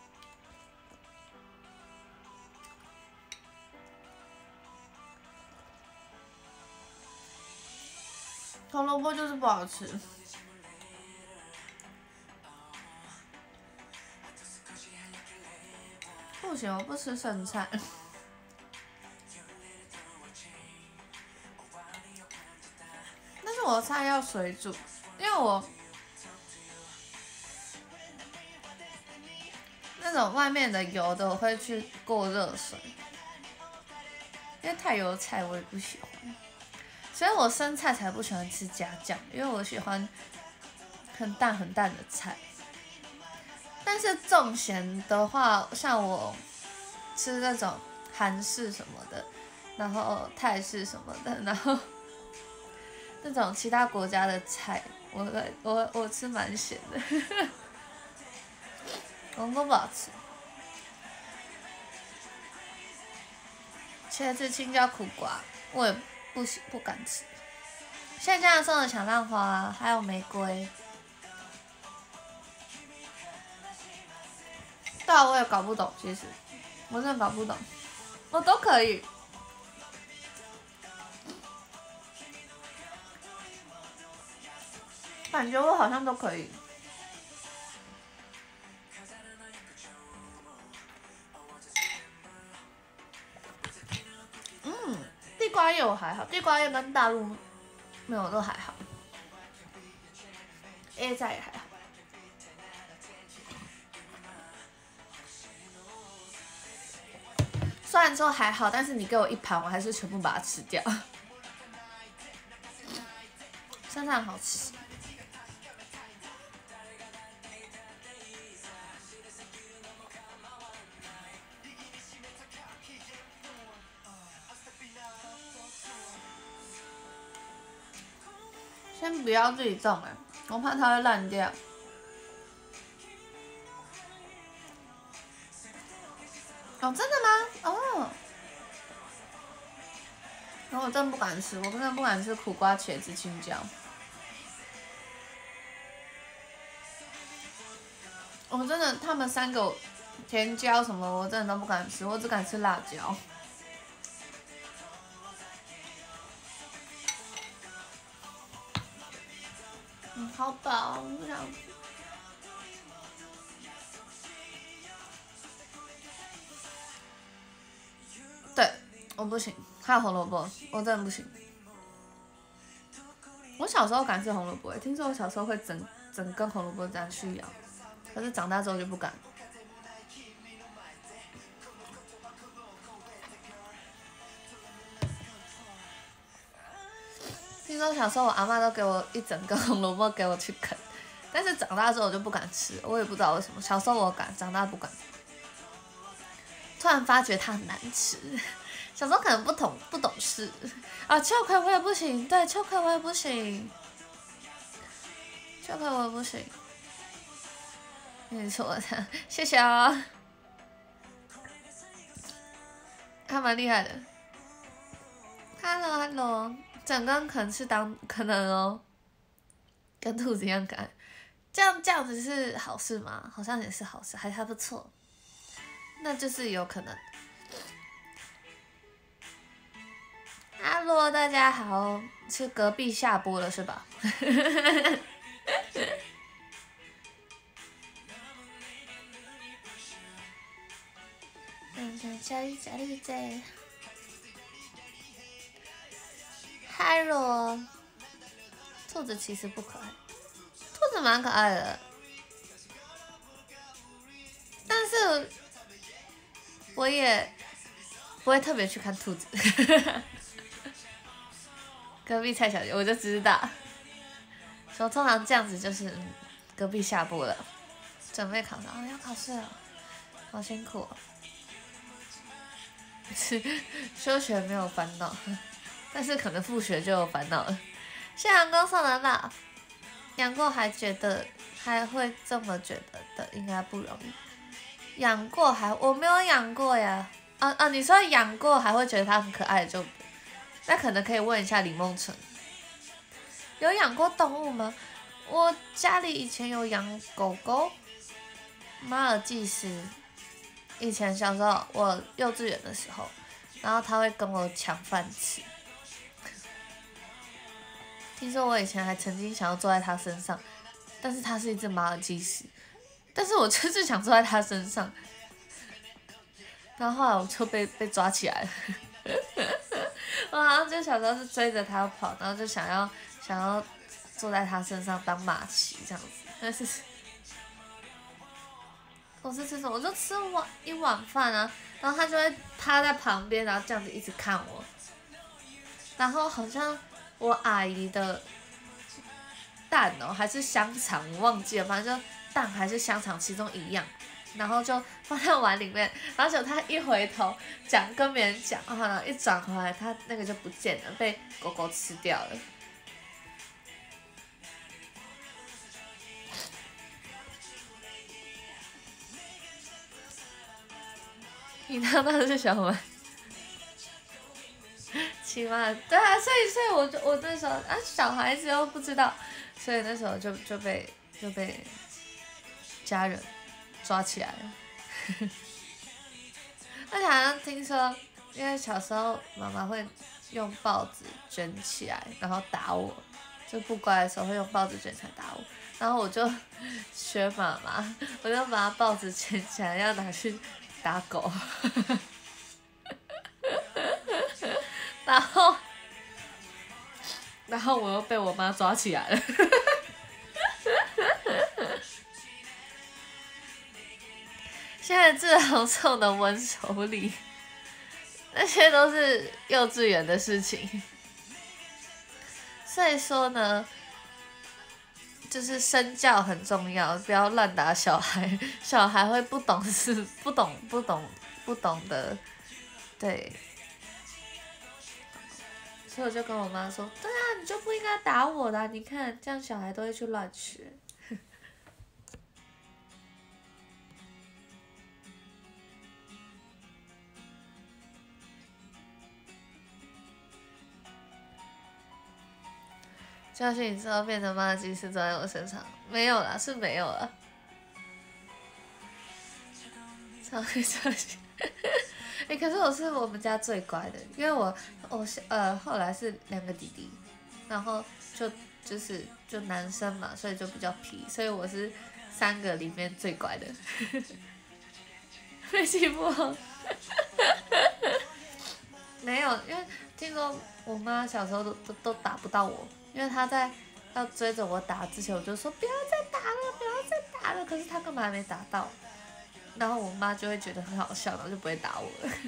红萝卜就是不好吃。不行，我不吃生菜。但是我菜要水煮，因为我那种外面的油的我会去过热水，因为太油的菜我也不喜欢，所以我生菜才不喜欢吃加酱，因为我喜欢很淡很淡的菜。但是重咸的话，像我吃那种韩式什么的，然后泰式什么的，然后那种其他国家的菜，我吃蛮咸的，红萝卜不好吃。茄子、青椒、苦瓜，我也不敢吃。现在送的小浪花，还有玫瑰。对啊，我也搞不懂，其实我真的搞不懂，我都可以。 感觉我好像都可以。地瓜叶我还好，地瓜叶跟大陆没有都还好。A 菜也还好。虽然说还好，但是你给我一盘，我还是全部把它吃掉。香菜很好吃。先不要自己种我怕它会烂掉。哦，真的吗？哦。然后我真的不敢吃，我真的不敢吃苦瓜、茄子、青椒。我真的，他们3个甜椒什么，我真的都不敢吃，我只敢吃辣椒。好饱，不想吃。对，我不行，还有红萝卜，我真的不行。我小时候敢吃红萝卜，听说我小时候会整根红萝卜这样去咬，可是长大之后就不敢。听说小时候我阿嬷都给我一整根红萝卜给我去啃，但是长大之后我就不敢吃，我也不知道为什么。小时候我敢，长大不敢。突然发觉它很难吃，小时候可能不懂事啊。秋葵我也不行，对，秋葵我也不行，秋葵我也不行。没错的，谢谢啊，还蛮厉害的。Hello， 整根可能是可能哦，跟兔子一样可爱。这样子是好事吗？好像也是好事，还不错。那就是有可能。Hello， 大家好，是隔壁下播了是吧？Hello， 兔子其实不可爱，兔子蛮可爱的，但是我也不会特别去看兔子。隔壁蔡小姐，我就知道。说通常这样子就是隔壁下播了，准备考试要考试了，好辛苦哦。休学没有烦恼，但是可能复学就有烦恼了。谢阳光送的辣，养过还会这么觉得的，应该不容易。养过我没有养过呀。你说养过还会觉得它很可爱就。那可能可以问一下李梦纯，有养过动物吗？我家里以前有养狗狗，马尔济斯。以前小时候我幼稚园的时候，然后它会跟我抢饭吃。听说我以前还曾经想要坐在它身上，但是它是一只马尔济斯，但是我就是想坐在它身上，然后后来我就被抓起来了。我好像就小时候是追着它跑，然后就想要坐在它身上当马骑这样子。但是我是吃什么？我就吃一碗饭啊，然后它就会趴在旁边，然后这样子一直看我。然后好像我阿姨的蛋还是香肠，我忘记了，反正就蛋还是香肠其中一样。然后就放在碗里面，然后就他一回头跟别人讲，然后一转回来，他那个就不见了，被狗狗吃掉了。你当那是什么？起码对啊，所以我那时候小孩子又不知道，所以那时候就被家人抓起来了。而且好像听说，因为小时候妈妈会用报纸卷起来，然后打我， 就不乖的时候会用报纸卷起来打我，然后我就学妈妈，我就把报纸卷起来要拿去打狗，然后我又被我妈抓起来了。现在志宏送的温手礼，那些都是幼稚园的事情。所以说呢，就是身教很重要，不要乱打小孩，小孩会不懂事，不懂的，对。所以我就跟我妈说，对啊，你就不应该打我的，你看这样小孩都会去乱学。教训你之后变成妈的鸡是装在我身上，没有啦，是没有啦。常会教训。可是我们家最乖的，因为我后来是2个弟弟，然后就男生嘛，所以就比较皮，所以我是3个里面最乖的。被欺负哦。没有，因为听说我妈小时候都打不到我，因为她在要追着我打之前，我就说不要再打了，不要再打了，可是她根本还没打到，然后我妈就会觉得很好笑，然后就不会打我了。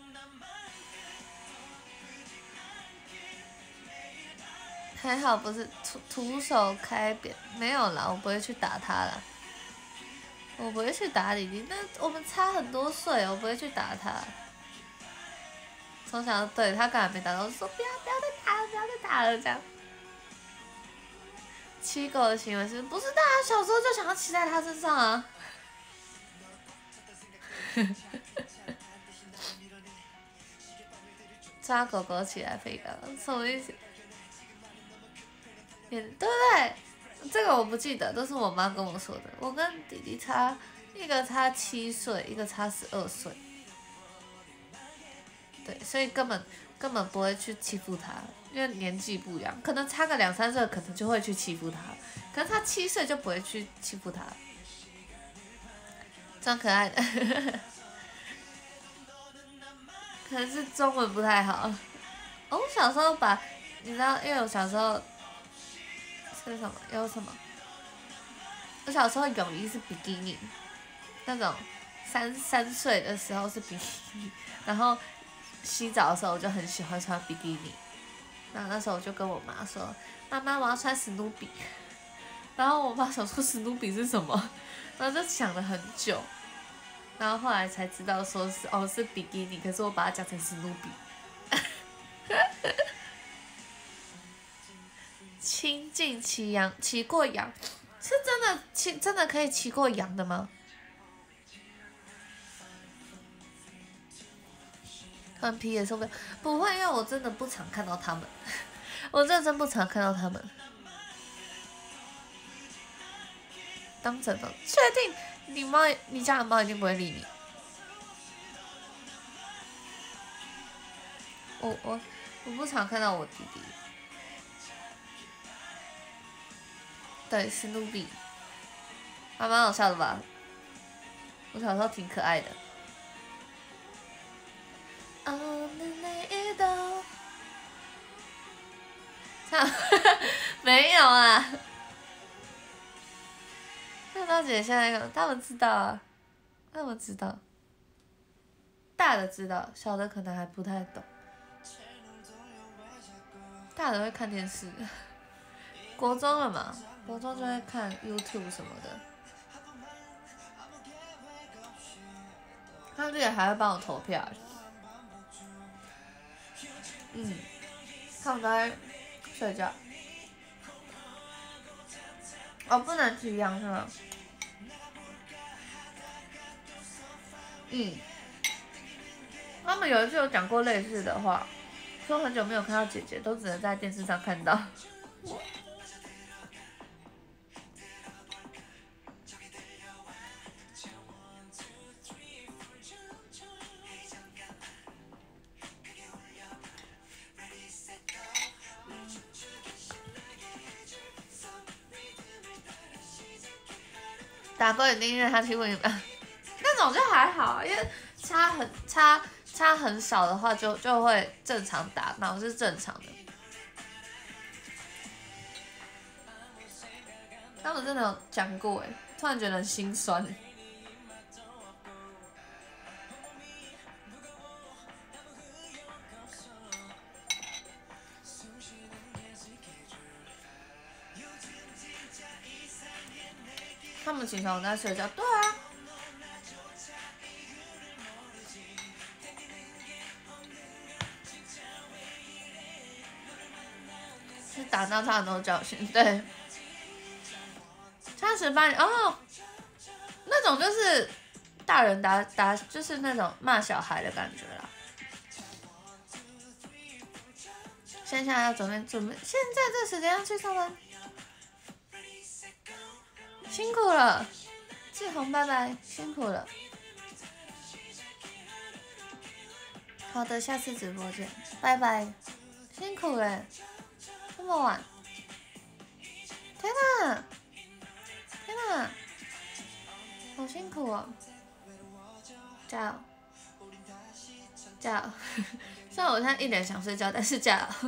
还好不是徒手开扁，没有啦，我不会去打他啦，我不会去打弟弟，那我们差很多岁，我不会去打他。从小对他刚才没打到，我就说不要再打了，不要再打了这样。骑狗的行为是不是大家小时候就想要骑在他身上啊？抓狗狗起来飞高，什么意思？对不对？这个我不记得，都是我妈跟我说的。我跟弟弟差，一个差7岁，一个差12岁。对，所以根本不会去欺负他，因为年纪不一样，可能差个2、3岁，可能就会去欺负他，可能他7岁就不会去欺负他，装可爱的。可能是中文不太好。我小时候你知道，因为我小时候是什么？有什么？我小时候泳衣是比基尼，那种3岁的时候是比基尼，然后洗澡的时候我就很喜欢穿比基尼，然后那时候我就跟我妈说：“妈妈，我要穿史努比。”然后我妈想说史努比是什么，然后就想了很久，然后后来才知道说是比基尼，可是我把它讲成史努比。亲近骑过羊，是真的可以骑过羊的吗？很皮也受不了，不会，因为我真的不常看到他们，我认真不常看到他们。当真的，确定你家的猫一定不会理你。我不常看到我弟弟。对，史努比，还蛮好笑的吧？我小时候挺可爱的。唱没有啊。那大姐现在他们知道啊，他们知道，大的知道，小的可能还不太懂。大的会看电视，国中了嘛，国中就会看 YouTube 什么的。他们也还会帮我投票。他们都在睡觉。哦，不能骑羊是吗？他们有一次有讲过类似的话，说很久没有看到姐姐，都只能在电视上看到。 打过你音乐，他听过你吗？那种就还好，因为差很少的话就会正常打，那我是正常的。他们真的有讲过哎，突然觉得很心酸。他们起床我在睡觉，对啊。是打闹差很多教训，对。差18年哦，那种就是大人打，就是那种骂小孩的感觉啦。现在要准备，现在这时间要去上班，辛苦了，志宏拜拜，辛苦了。好的，下次直播见，拜拜，辛苦了，这么晚，天哪，天哪，好辛苦哦，加油，加油！虽然我现在一脸想睡觉，但是加油。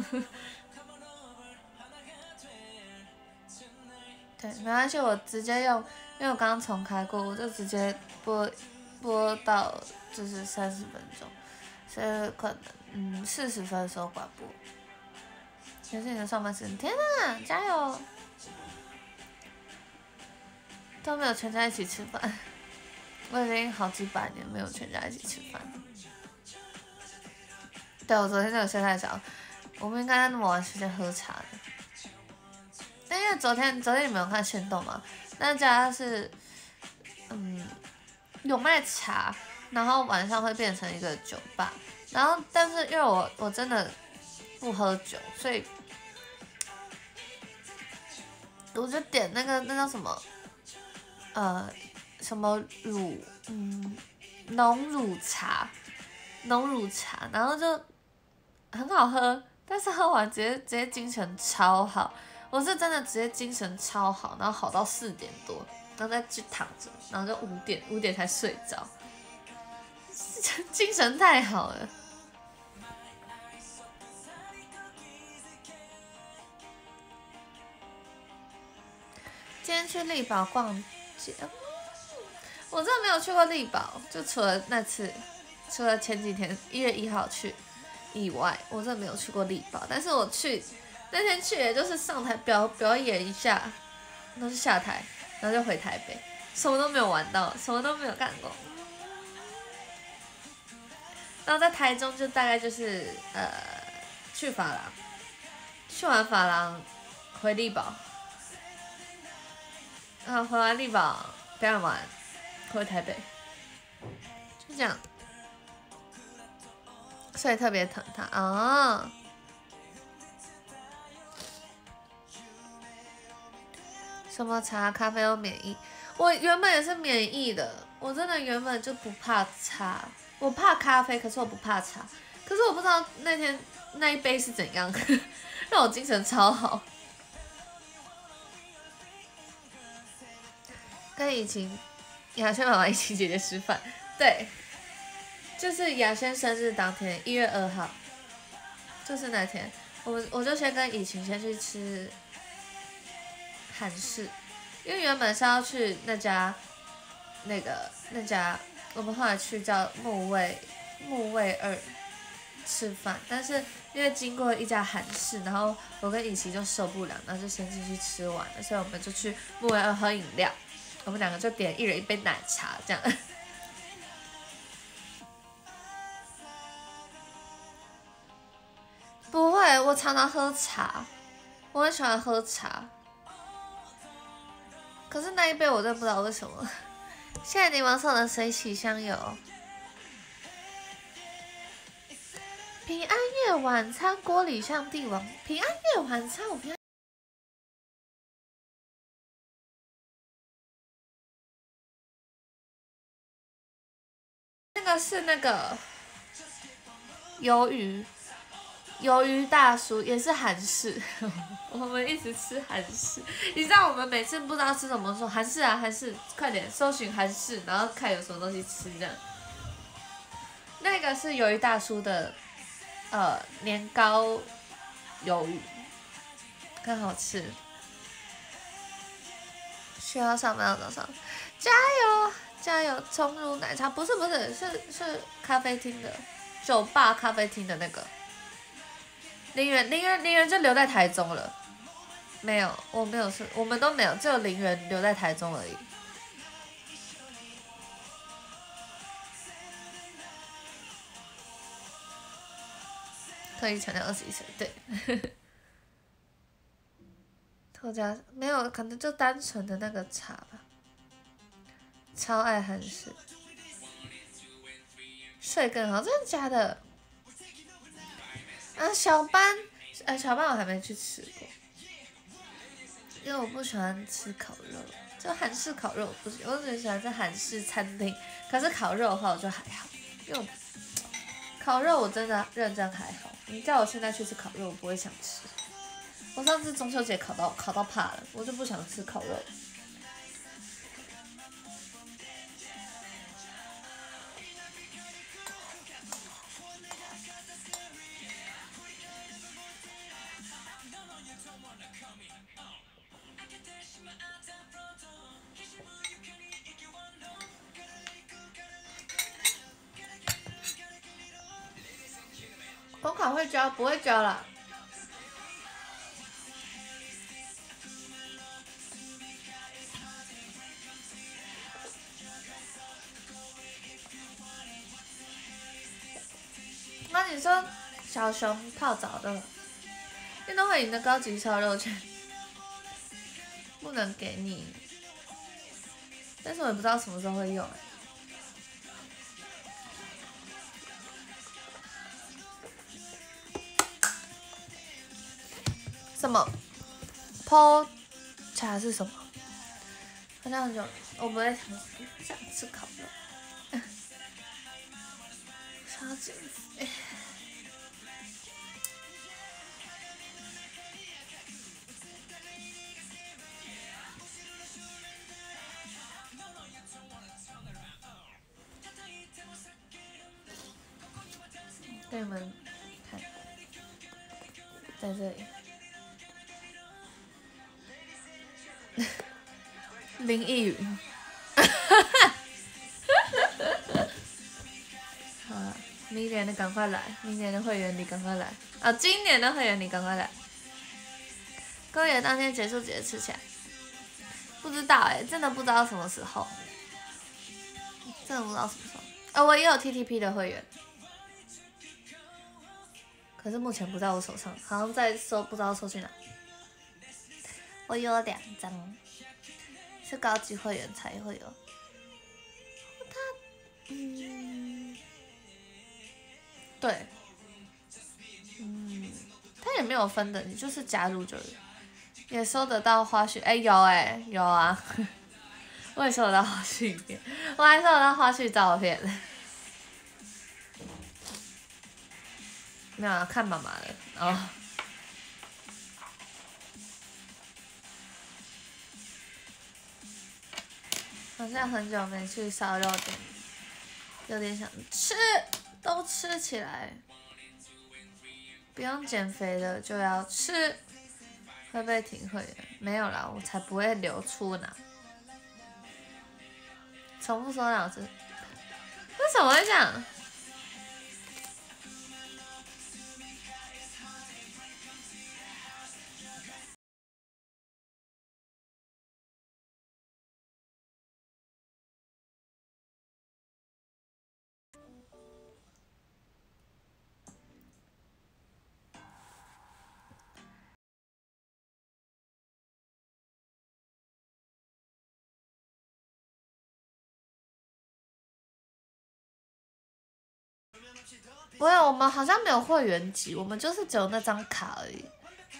对，没关系，我直接用，因为我刚刚重开过，我就直接播到就是30分钟，所以可能40分的时候关播。也是你的上班时间，天哪，加油！都没有全家一起吃饭，我已经好几百年没有全家一起吃饭了。对，我昨天真的睡太早，我们应该在那么晚时间喝茶的。但因为昨天你们有看限动吗？那家是有卖茶，然后晚上会变成一个酒吧，然后但是因为我真的不喝酒，所以我就点那叫什么什么浓乳茶，然后就很好喝，但是喝完直接精神超好，我是真的直接精神超好，然后好到4点多，然后再去躺着，然后就5点才睡着，精神太好了。今天去力宝逛街，我真的没有去过力宝，就除了前几天1月1号去以外，我真的没有去过力宝。但是我那天去也就是上台表演一下，然后就下台，然后就回台北，什么都没有玩到，什么都没有干过。然后在台中就大概就是去发廊，去完发廊回力宝，然后回完力宝表演完回台北，就这样。所以特别疼他啊。什么茶咖啡都免疫，我原本也是免疫的，我真的原本就不怕茶，我怕咖啡，可是我不怕茶。可是我不知道那天那一杯是怎样，让我精神超好。跟雅轩妈妈一起姐姐吃饭，对，就是雅轩生日当天1月2号，就是那天，我就先跟以晴先去吃韩式，因为原本是要去那家，我们后来去叫木卫2吃饭，但是因为经过一家韩式，然后我跟以琪就受不了，然后就先进去吃完了，所以我们就去木卫2喝饮料，我们2个就点1人1杯奶茶这样。不会，我常常喝茶，我很喜欢喝茶。可是那一杯我真的不知道为什么。谢谢柠檬送的水洗香油。平安夜晚餐锅里向帝王，平安夜晚餐我平安。那个是那个鱿鱼， 鱿鱼大叔也是韩式，我们一直吃韩式。你知道我们每次不知道吃什么，说韩式啊韩式，快点搜寻韩式，然后看有什么东西吃这样。那个是鱿鱼大叔的年糕鱿鱼，很好吃。需要上班的早上，加油加油！冲入奶茶不是是咖啡厅的，酒吧咖啡厅的那个。林园就留在台中了，没有，我没有是，我们都没有，只有林园留在台中而已。特意强调21岁，对。特加没有，可能就单纯的那个茶吧。超爱韩式，睡更好，真的假的？啊，小班我还没去吃过，因为我不喜欢吃烤肉，就韩式烤肉不行，我只喜欢在韩式餐厅。可是烤肉的话我就还好，因为烤肉我真的认真还好。你叫我现在去吃烤肉，我不会想吃。我上次中秋节烤到怕了，我就不想吃烤肉。公考会教，不会教啦。那你说小熊泡澡的运动会赢的高级烧肉券不能给你，但是我也不知道什么时候会用。什么 ？PO 茶是什么？好像很久，我不会想吃烤肉，超减肥。给你们看，在这里。林奕云，好了，明年的赶快来，明年的会员你赶快来啊！今年的会员你赶快来。公演当天结束直接吃起来，不知道真的不知道什么时候，真的不知道什么时候。我也有 TTP 的会员，可是目前不在我手上，好像在收，不知道收去哪。我有2张。是高级会员才会有，对，他也没有分的，你就是加入就有，也收得到花絮，有啊，我也收得到花絮影片，我还收得到花絮照片，没有啊，看妈妈的哦。好像很久没去烧肉店，有点想吃，都吃起来。不用减肥的就要吃，会不会停会员？没有啦，我才不会流出呢。重复说2次，为什么会这样？不会，我们好像没有会员级，我们就是只有那张卡而已。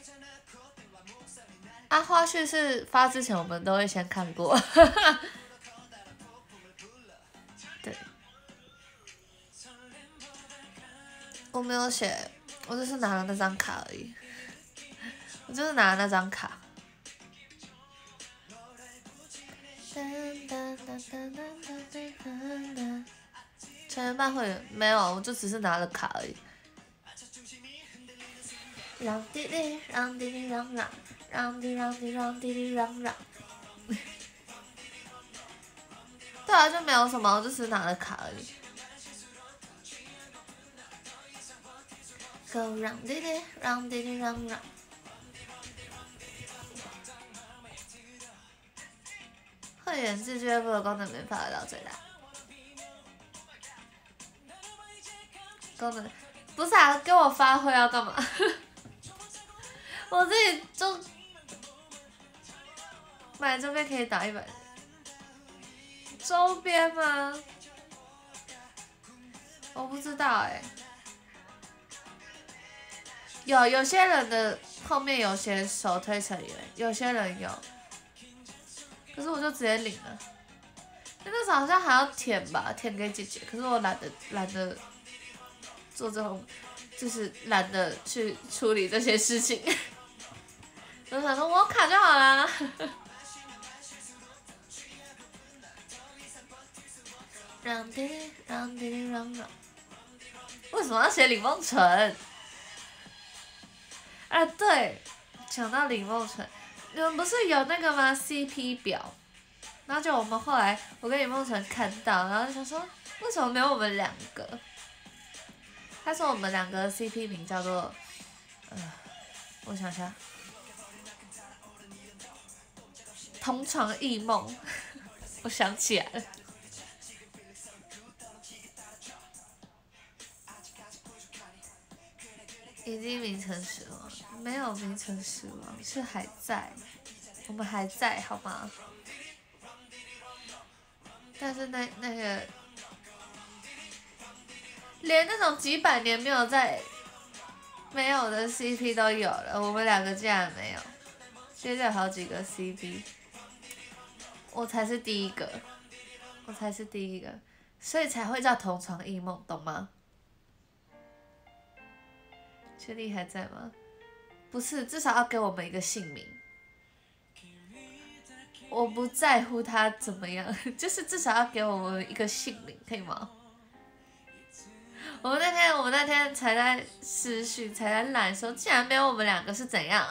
啊，花絮是发之前我们都会先看过。对，我没有写我就是拿了那张卡而已，我就是拿了那张卡。全员办会员没有，我就只是拿了卡而已。让弟弟让弟弟让让，让弟让弟让弟弟让让。对啊，就没有什么，我就只是拿了卡而已。Go 让弟弟让弟弟让让。会员制俱乐部的功能没发挥到最大。功能不是啊，给我发挥要干嘛？我自己就买周边可以打100。周边吗？我不知道哎、有些人的后面有写手推成员，有些人有，可是我就直接领了。那时候好像还要填吧，填给姐姐，可是我懒得做这种，就是懒得去处理这些事情。我想说我有卡就好啦。让弟弟让弟弟让让，为什么要写李梦纯？啊对，讲到李梦纯，你们不是有那个吗 ？CP 表，然后就我们后来我跟李梦纯看到，然后就想说为什么没有我们2个？他说我们2个的 CP 名叫做，我想想，同床异梦，我想起来了。已经名存实亡，没有名存实亡，是还在，我们还在，好吗？但是那个，连那种几百年没有的 CP 都有了，我们2个竟然没有，接着好几个 CP， 我才是第一个，所以才会叫同床异梦，懂吗？确定还在吗？不是，至少要给我们一个姓名。我不在乎他怎么样，就是至少要给我们一个姓名，可以吗？我们那天才在私讯，才在懒说，既然没有我们2个是怎样？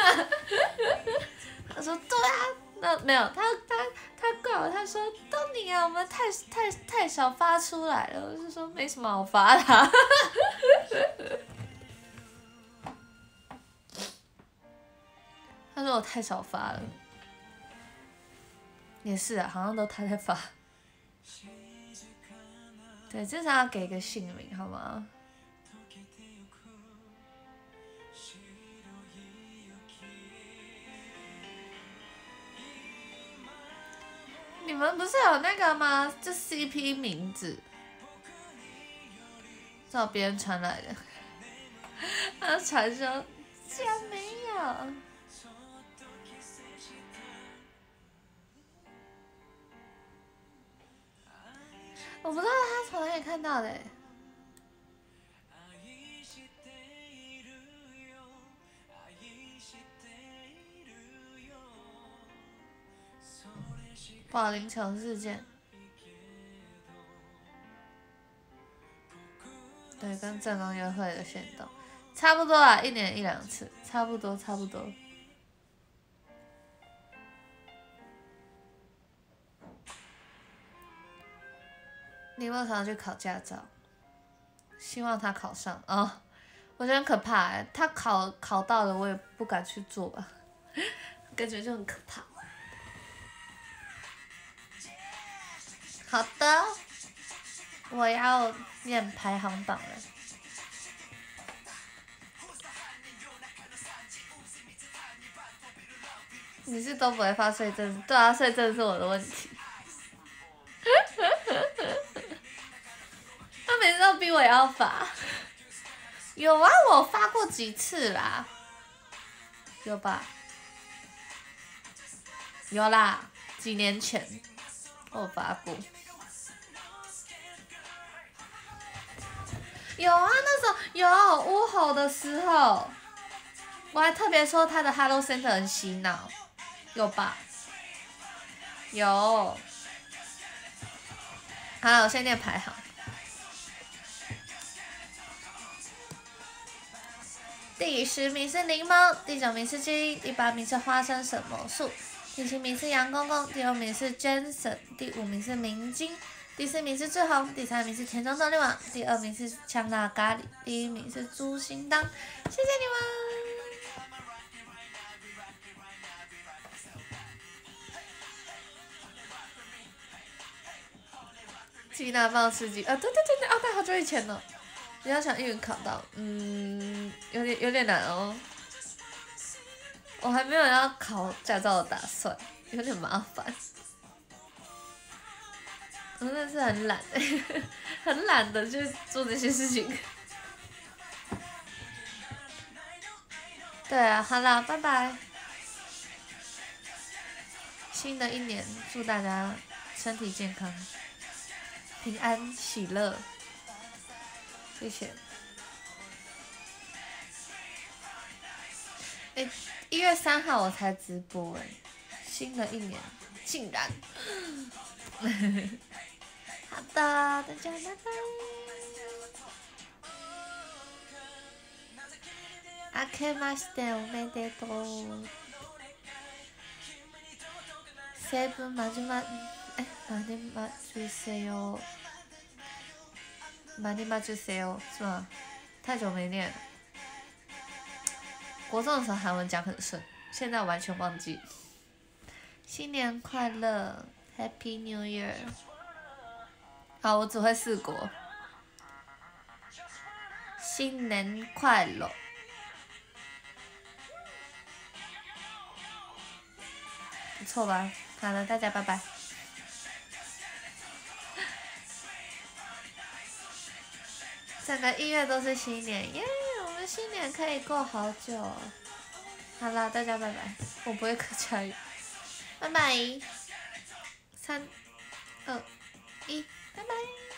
他说对啊，那没有他怪我，他说都你啊，我们太少发出来了，我就说没什么好发的、啊。他说我太少发了，也是啊，好像都他在发。对，至少要给一个姓名，好吗？你们不是有那个吗？就 CP 名字，照别人传来的。他传说竟然没有。我不知道他从哪里看到的、欸。保龄球事件，对，跟正宫约会的限动差不多啊，1年1-2次，差不多。你有没有想要去考驾照？希望他考上啊、哦！我觉得很可怕哎、欸，他考到了，我也不敢去做吧，感觉就很可怕。好的，我要念排行榜了。你是都不会发税证？对啊，税证是我的问题。他每次都逼我也要发。有啊，我发过几次啦。有吧？有啦，几年前我发过。 有啊，那时候有乌吼的时候，我还特别说他的 Hello Center 很洗脑，有吧？有。好，我先念排行。第10名是柠檬，第9名是鸡，第8名是花生什么树，第7名是杨公公，第6名是 Jensen， 第5名是明晶，第4名是志宏，第3名是田中斗力王，第2名是香辣咖喱，第1名是猪心当，谢谢你们。鸡蛋棒吃鸡，对，对，好久以前了。比较想英语考到，有点难哦。我还没有要考驾照的打算，有点麻烦。我真的是很懒很懒的去做这些事情。对啊，好了，拜拜。新的一年，祝大家身体健康、平安喜乐。谢谢。1月3号我才直播新的一年竟然。好的，大家拜拜。明けましておめでとう。セブンマジマ주세요。マニマ주세요是吗？太久没念了。国中的时候韩文讲很顺，现在完全忘记。新年快乐 ，Happy New Year！ 好，我只会4国。新年快乐！不错吧？好了，大家拜拜。整个1月都是新年，耶！我们新年可以过好久哦。好了，大家拜拜。我不会客家语。拜拜。3、2、1，拜拜。